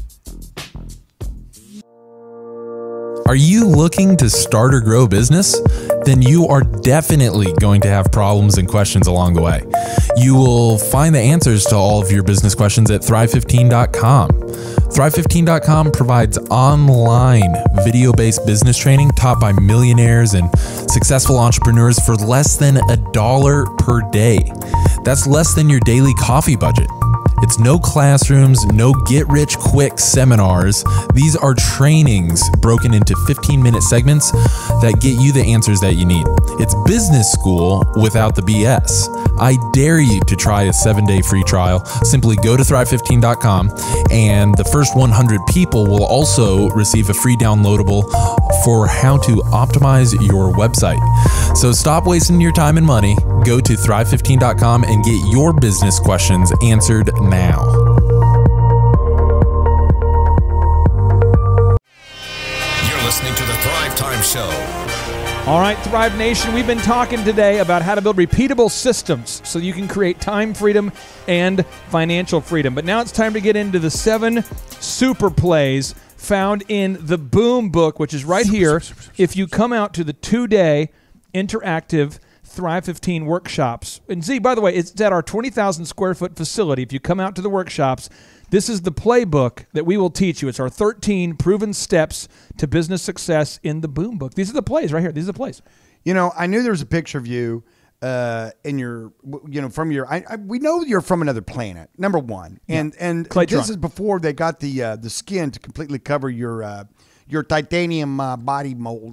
Are you looking to start or grow a business? Then you are definitely going to have problems and questions along the way. You will find the answers to all of your business questions at Thrive15.com. Thrive15.com provides online video-based business training taught by millionaires and successful entrepreneurs for less than $1 per day. That's less than your daily coffee budget. It's no classrooms, no get-rich-quick seminars. These are trainings broken into 15-minute segments that get you the answers that you need. It's business school without the BS. I dare you to try a 7-day free trial. Simply go to Thrive15.com, and the first 100 people will also receive a free downloadable for how to optimize your website. So stop wasting your time and money. Go to Thrive15.com and get your business questions answered now.
You're listening to the Thrivetime Show.
All right, Thrive Nation, we've been talking today about how to build repeatable systems so you can create time freedom and financial freedom. But now it's time to get into the 7 super plays found in the Boom book, which is right here. If you come out to the 2-day interactive Thrive 15 workshops. And Z, by the way, it's at our 20,000 square foot facility. If you come out to the workshops, this is the playbook that we will teach you. It's our 13 proven steps to business success in the Boom Book. These are the plays right here. These are the plays.
You know, I knew there was a picture of you in your, from your, we know you're from another planet, number one. And this is before they got the skin to completely cover your titanium body mold.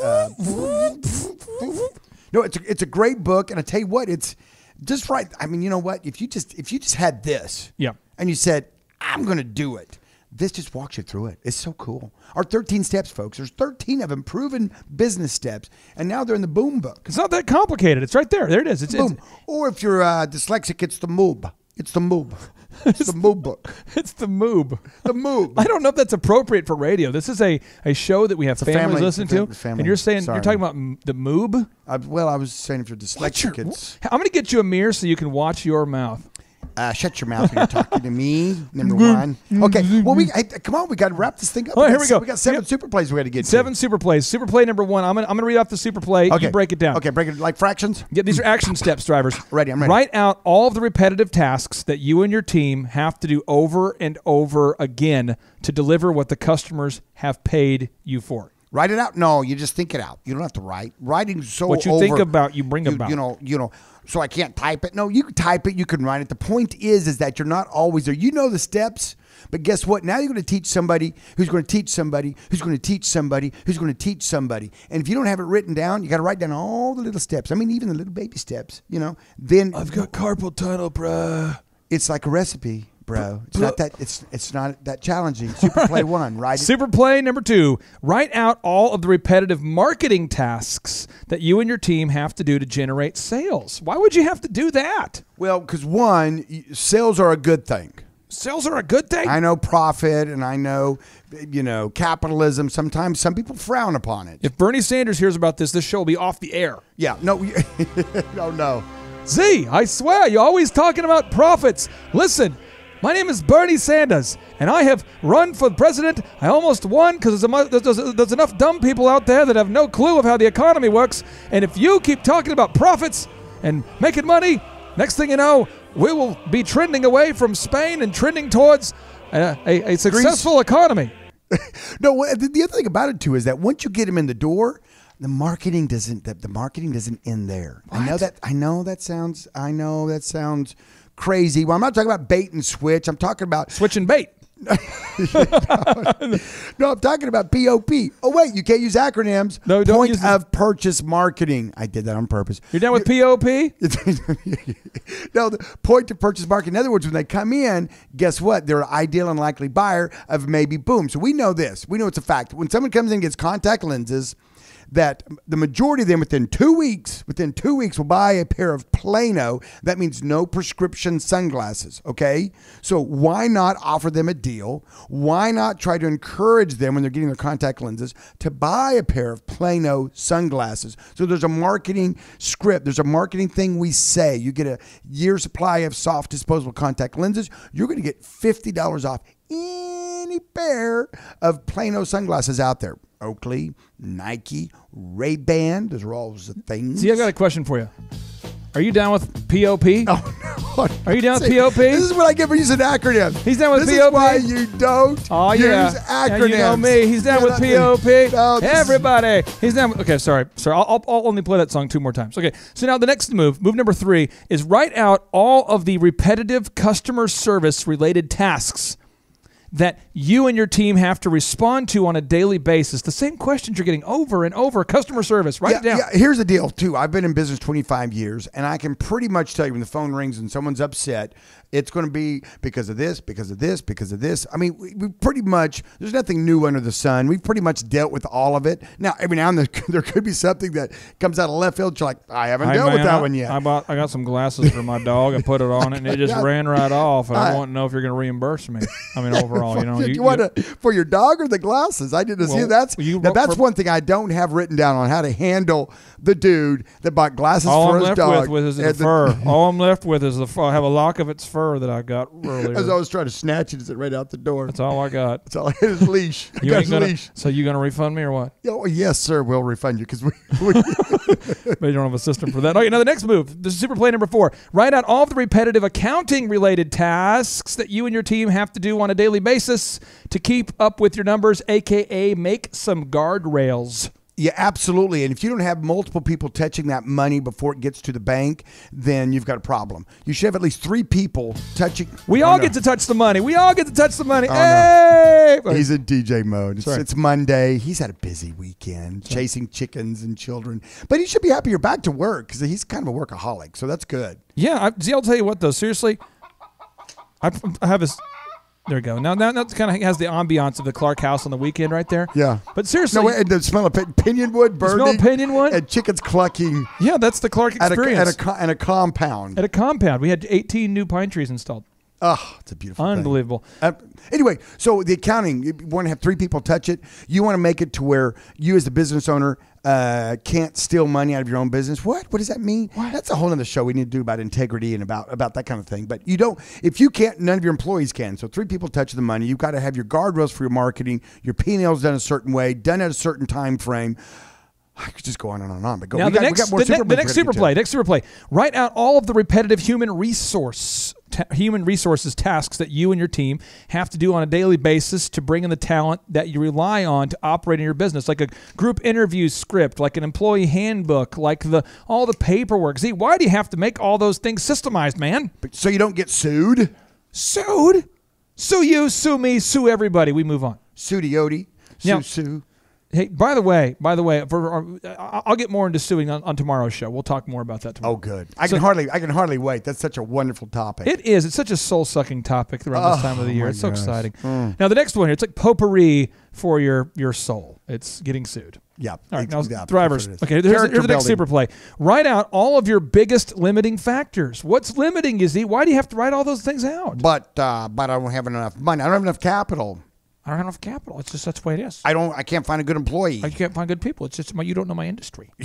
No, it's a great book. And I tell you what, it's just right. I mean, you know what? If you just had this and you said, I'm going to do it. This just walks you through it. It's so cool. Our 13 steps, folks. There's 13 of them, proven business steps, and now they're in the Boom Book.
It's not that complicated. It's right there. There it is. It's
Boom. Or if you're dyslexic, it's the Moob. It's the Moob. It's the Moob book.
It's the Moob.
The Moob.
I don't know if that's appropriate for radio. This is a show that we have families listening to. And you're saying, you're talking about the Moob?
I was saying if you're dyslexic,
I'm going to get you a mirror so you can watch your mouth.
Shut your mouth when you're talking to me, number one. Okay, well, come on, we got to wrap this thing up.
Oh, here we go.
We got 7 super plays we got to get
7 super plays. Super play number 1. I'm gonna read off the super play.
Okay.
You break it down.
Okay, break it like fractions?
Yeah, these are action steps, drivers.
Ready, I'm ready.
Write out all of the repetitive tasks that you and your team have to do over and over again to deliver what the customers have paid you for.
Write it out? No, you just think it out. You don't have to write. Writing's so
what you think about, you bring about.
You know. So I can't type it. No, you can type it. You can write it. The point is that you're not always there. You know the steps, but guess what? Now you're going to teach somebody who's going to teach somebody who's going to teach somebody who's going to teach somebody. And if you don't have it written down, you got to write down all the little steps. I mean, even the little baby steps. Then
I've got carpal tunnel, bruh.
It's like a recipe. Bro, it's not that challenging. Super play 1, right?
Super play number 2. Write out all of the repetitive marketing tasks that you and your team have to do to generate sales. Why would you have to do that?
Well, because 1, sales are a good thing.
Sales are a good thing?
I know profit and I know, capitalism. Sometimes some people frown upon it.
If Bernie Sanders hears about this show will be off the air.
Yeah, no, no.
Z, I swear, you're always talking about profits. Listen. My name is Bernie Sanders, and I have run for president. I almost won because there's enough dumb people out there that have no clue of how the economy works. And if you keep talking about profits and making money, next thing you know, we will be trending away from Spain and trending towards a successful economy.
No, the other thing about it, too, is that once you get them in the door, the marketing doesn't end there.
What?
I know that sounds crazy. Well, I'm not talking about bait and switch. I'm talking about
switch and bait.
No, I'm talking about POP. Oh, wait, you can't use acronyms.
No, don't use
of purchase marketing. I did that on purpose.
You're done with POP?
No, the point of purchase marketing. In other words, when they come in, guess what? They're an ideal and likely buyer of maybe Boom. So we know this. We know it's a fact. When someone comes in and gets contact lenses, that the majority of them within 2 weeks will buy a pair of Plano. That means no prescription sunglasses, okay? So why not offer them a deal? Why not try to encourage them when they're getting their contact lenses to buy a pair of Plano sunglasses? So there's a marketing script. There's a marketing thing we say. You get a year's supply of soft disposable contact lenses. You're going to get $50 off any pair of Plano sunglasses out there. Oakley, Nike, Ray-Ban. Those are all the things.
See, I got a question for you. Are you down with POP?
Oh, no.
Are you down with POP?
This is what I get for using acronyms.
He's down with POP.
This is why you don't use acronyms.
You know me. He's down with POP. No, everybody. He's down with... Okay, sorry. I'll only play that song 2 more times. Okay, so now the next move number 3, is write out all of the repetitive customer service-related tasks that you and your team have to respond to on a daily basis. The same questions you're getting over and over. Customer service. Write it down.
Yeah, here's the deal, too. I've been in business 25 years, and I can pretty much tell you when the phone rings and someone's upset, it's going to be because of this, because of this, because of this. I mean, we pretty much, there's nothing new under the sun. We've pretty much dealt with all of it. Now, every now and then, there could be something that comes out of left field. You're like, I haven't dealt with that one yet.
I got some glasses for my dog. I put it on it, and it just ran right off. And I want to know if you're going to reimburse me. I mean, overall,
you want to, for your dog or the glasses? I didn't see that's one thing I don't have written down on how to handle the dude that bought glasses for his dog.
All I'm left with is the fur. All I'm left with is the fur. I have a lock of its fur that I got earlier.
As I was trying to snatch it, is it right out the door?
That's all I got.
That's all I had is leash.
So you going to refund me or what?
Oh, yes, sir. We'll refund you because we
But you don't have a system for that. Okay, now the next move, this is super play number 4. Write out all of the repetitive accounting-related tasks that you and your team have to do on a daily basis to keep up with your numbers, a.k.a. make some guardrails.
Yeah, absolutely. And if you don't have multiple people touching that money before it gets to the bank, then you've got a problem. You should have at least 3 people touching.
We all get to touch the money. We all get to touch the money.
Oh,
hey!
No. He's in DJ mode. It's Monday. He's had a busy weekend chasing chickens and children. But he should be happy you're back to work because he's kind of a workaholic. So that's good.
Yeah. I'll tell you what, though. Seriously, I have this. There we go. Now that kind of has the ambiance of the Clark house on the weekend right there.
Yeah.
But seriously.
No, and the smell of pinyon wood burning.
The smell of pinyon wood?
And chickens clucking.
Yeah, that's the Clark experience.
At a compound.
At a compound. We had 18 new pine trees installed.
Oh, it's a beautiful
Unbelievable.
thing. Anyway, so the accounting, you want to have 3 people touch it. You want to make it to where you as the business owner can't steal money out of your own business. What does that mean? That's a whole other show we need to do about integrity and about that kind of thing. But you don't, if you can't, none of your employees can. So 3 people touch the money. You've got to have your guardrails for your marketing, your P&Ls done a certain way, done at a certain time frame. I could just go on and on and on. But go.
Now, the next super play. Write out all of the repetitive human resources tasks that you and your team have to do on a daily basis to bring in the talent that you rely on to operate in your business, like a group interview script, like an employee handbook, like all the paperwork. See, why do you have to make all those things systemized, man?
So you don't get sued?
Sued? Sue you, sue me, sue everybody. We move on.
Sue Diodi. Sue.
Hey, by the way, I'll get more into suing on tomorrow's show. We'll talk more about that tomorrow.
Oh, good. I can hardly wait. That's such a wonderful topic.
It is. It's such a soul-sucking topic around this time of the year. It's so exciting. Now, the next one here, it's like potpourri for your soul. It's getting sued.
Yeah.
All right, now, Thrivers. Okay, here's the next super play. Write out all of your biggest limiting factors. What's limiting you, Z? Why do you have to write all those things out?
But I don't have enough money. I don't have enough capital.
I don't have enough capital. It's just that's the way it is.
I can't find a good employee.
I can't find good people. It's just you don't know my industry.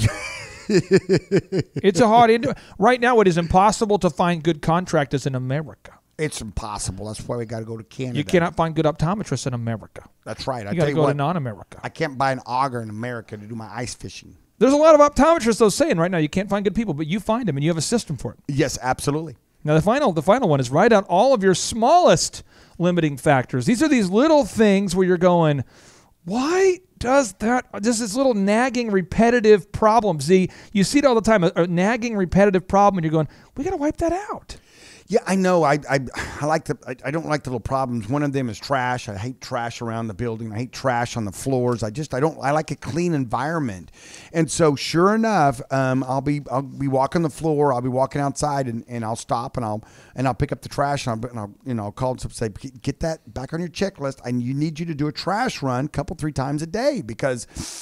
It's a hard industry. Right now, it is impossible to find good contractors in America.
It's impossible. That's why we got to go to Canada.
You cannot find good optometrists in America.
That's right.
You got to go to non-America.
I can't buy an auger in America to do my ice fishing.
There's a lot of optometrists, though, saying right now you can't find good people, but you find them and you have a system for it.
Yes, absolutely.
Now, the final one is write out all of your smallest limiting factors. These are these little things where you're going, why does that, just this little nagging repetitive problem. See, you see it all the time, a nagging repetitive problem, and you're going, we got to wipe that out.
Yeah, I know. I don't like the little problems. One of them is trash. I hate trash around the building. I hate trash on the floors. I like a clean environment. And so, sure enough, I'll be walking the floor. I'll be walking outside, and I'll stop and I'll pick up the trash and I'll call and say, get that back on your checklist. And you need you to do a trash run 3 times a day because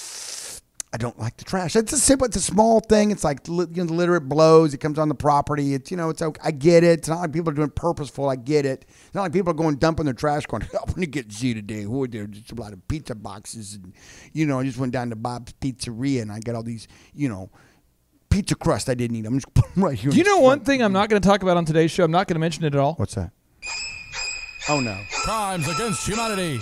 I don't like the trash. It's a small thing. It's like, the litter, it blows. It comes on the property. It's okay. I get it. It's not like people are doing it purposeful. I get it. It's not like people are going dumping their trash going, I'm going to get Z today. Who there? Just a lot of pizza boxes. And, I just went down to Bob's Pizzeria and I got all these, pizza crust I didn't eat. I'm just putting them right here.
Do you know one thing I'm not going to talk about on today's show? I'm not going to mention it at all.
What's that? Oh, no.
Crimes against humanity.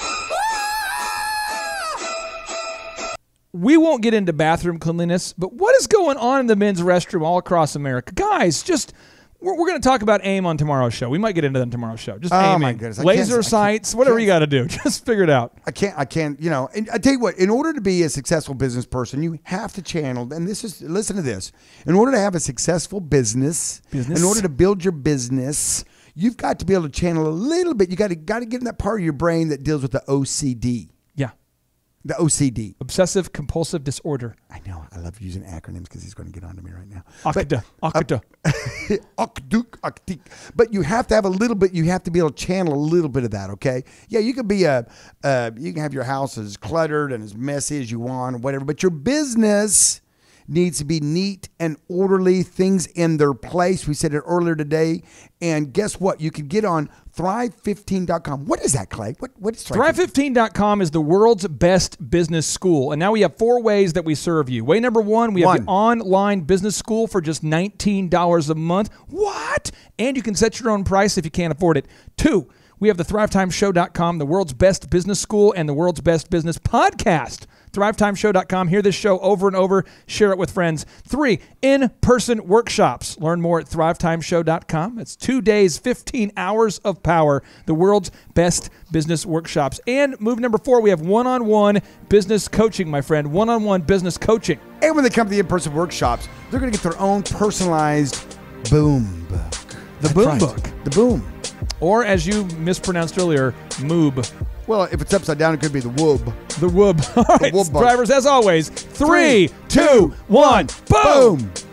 We won't get into bathroom cleanliness, but what is going on in the men's restroom all across America? Guys, we're going to talk about AIM on tomorrow's show. We might get into that on tomorrow's show. Just AIM.
My goodness.
Laser sights, whatever you got to do. Just figure it out.
I can't, and I tell you what, in order to be a successful business person, you have to channel, and listen to this. In order to have a successful business, in order to build your business, you've got to be able to channel a little bit. You got to get in that part of your brain that deals with the OCD.
Yeah.
The OCD.
Obsessive Compulsive Disorder.
I know. I love using acronyms because he's going to get on to me right now.
Okta.
But you have to have a little bit, you have to be able to channel a little bit of that, okay? Yeah, you can be you can have your house as cluttered and as messy as you want or whatever, but your business needs to be neat and orderly, things in their place. We said it earlier today. And guess what? You can get on Thrive15.com. What is that, Clay? What is
Thrive15.com is the world's best business school. And now we have 4 ways that we serve you. Way number 1, we have the online business school for just $19 a month. What? And you can set your own price if you can't afford it. 2, we have the ThriveTimeShow.com, the world's best business school and the world's best business podcast. thrivetimeshow.com. Hear this show over and over. Share it with friends. 3, in-person workshops. Learn more at thrivetimeshow.com. It's 2 days, 15 hours of power. The world's best business workshops. And move number 4, we have one-on-one business coaching, my friend. One-on-one business coaching.
And when they come to the in-person workshops, they're going to get their own personalized boom book.
The boom book.
The boom.
Or, as you mispronounced earlier, moob.
Well, if it's upside down, it could be the woob.
The woob. All right,
woob book.
drivers, as always, 3, 2, 1, boom!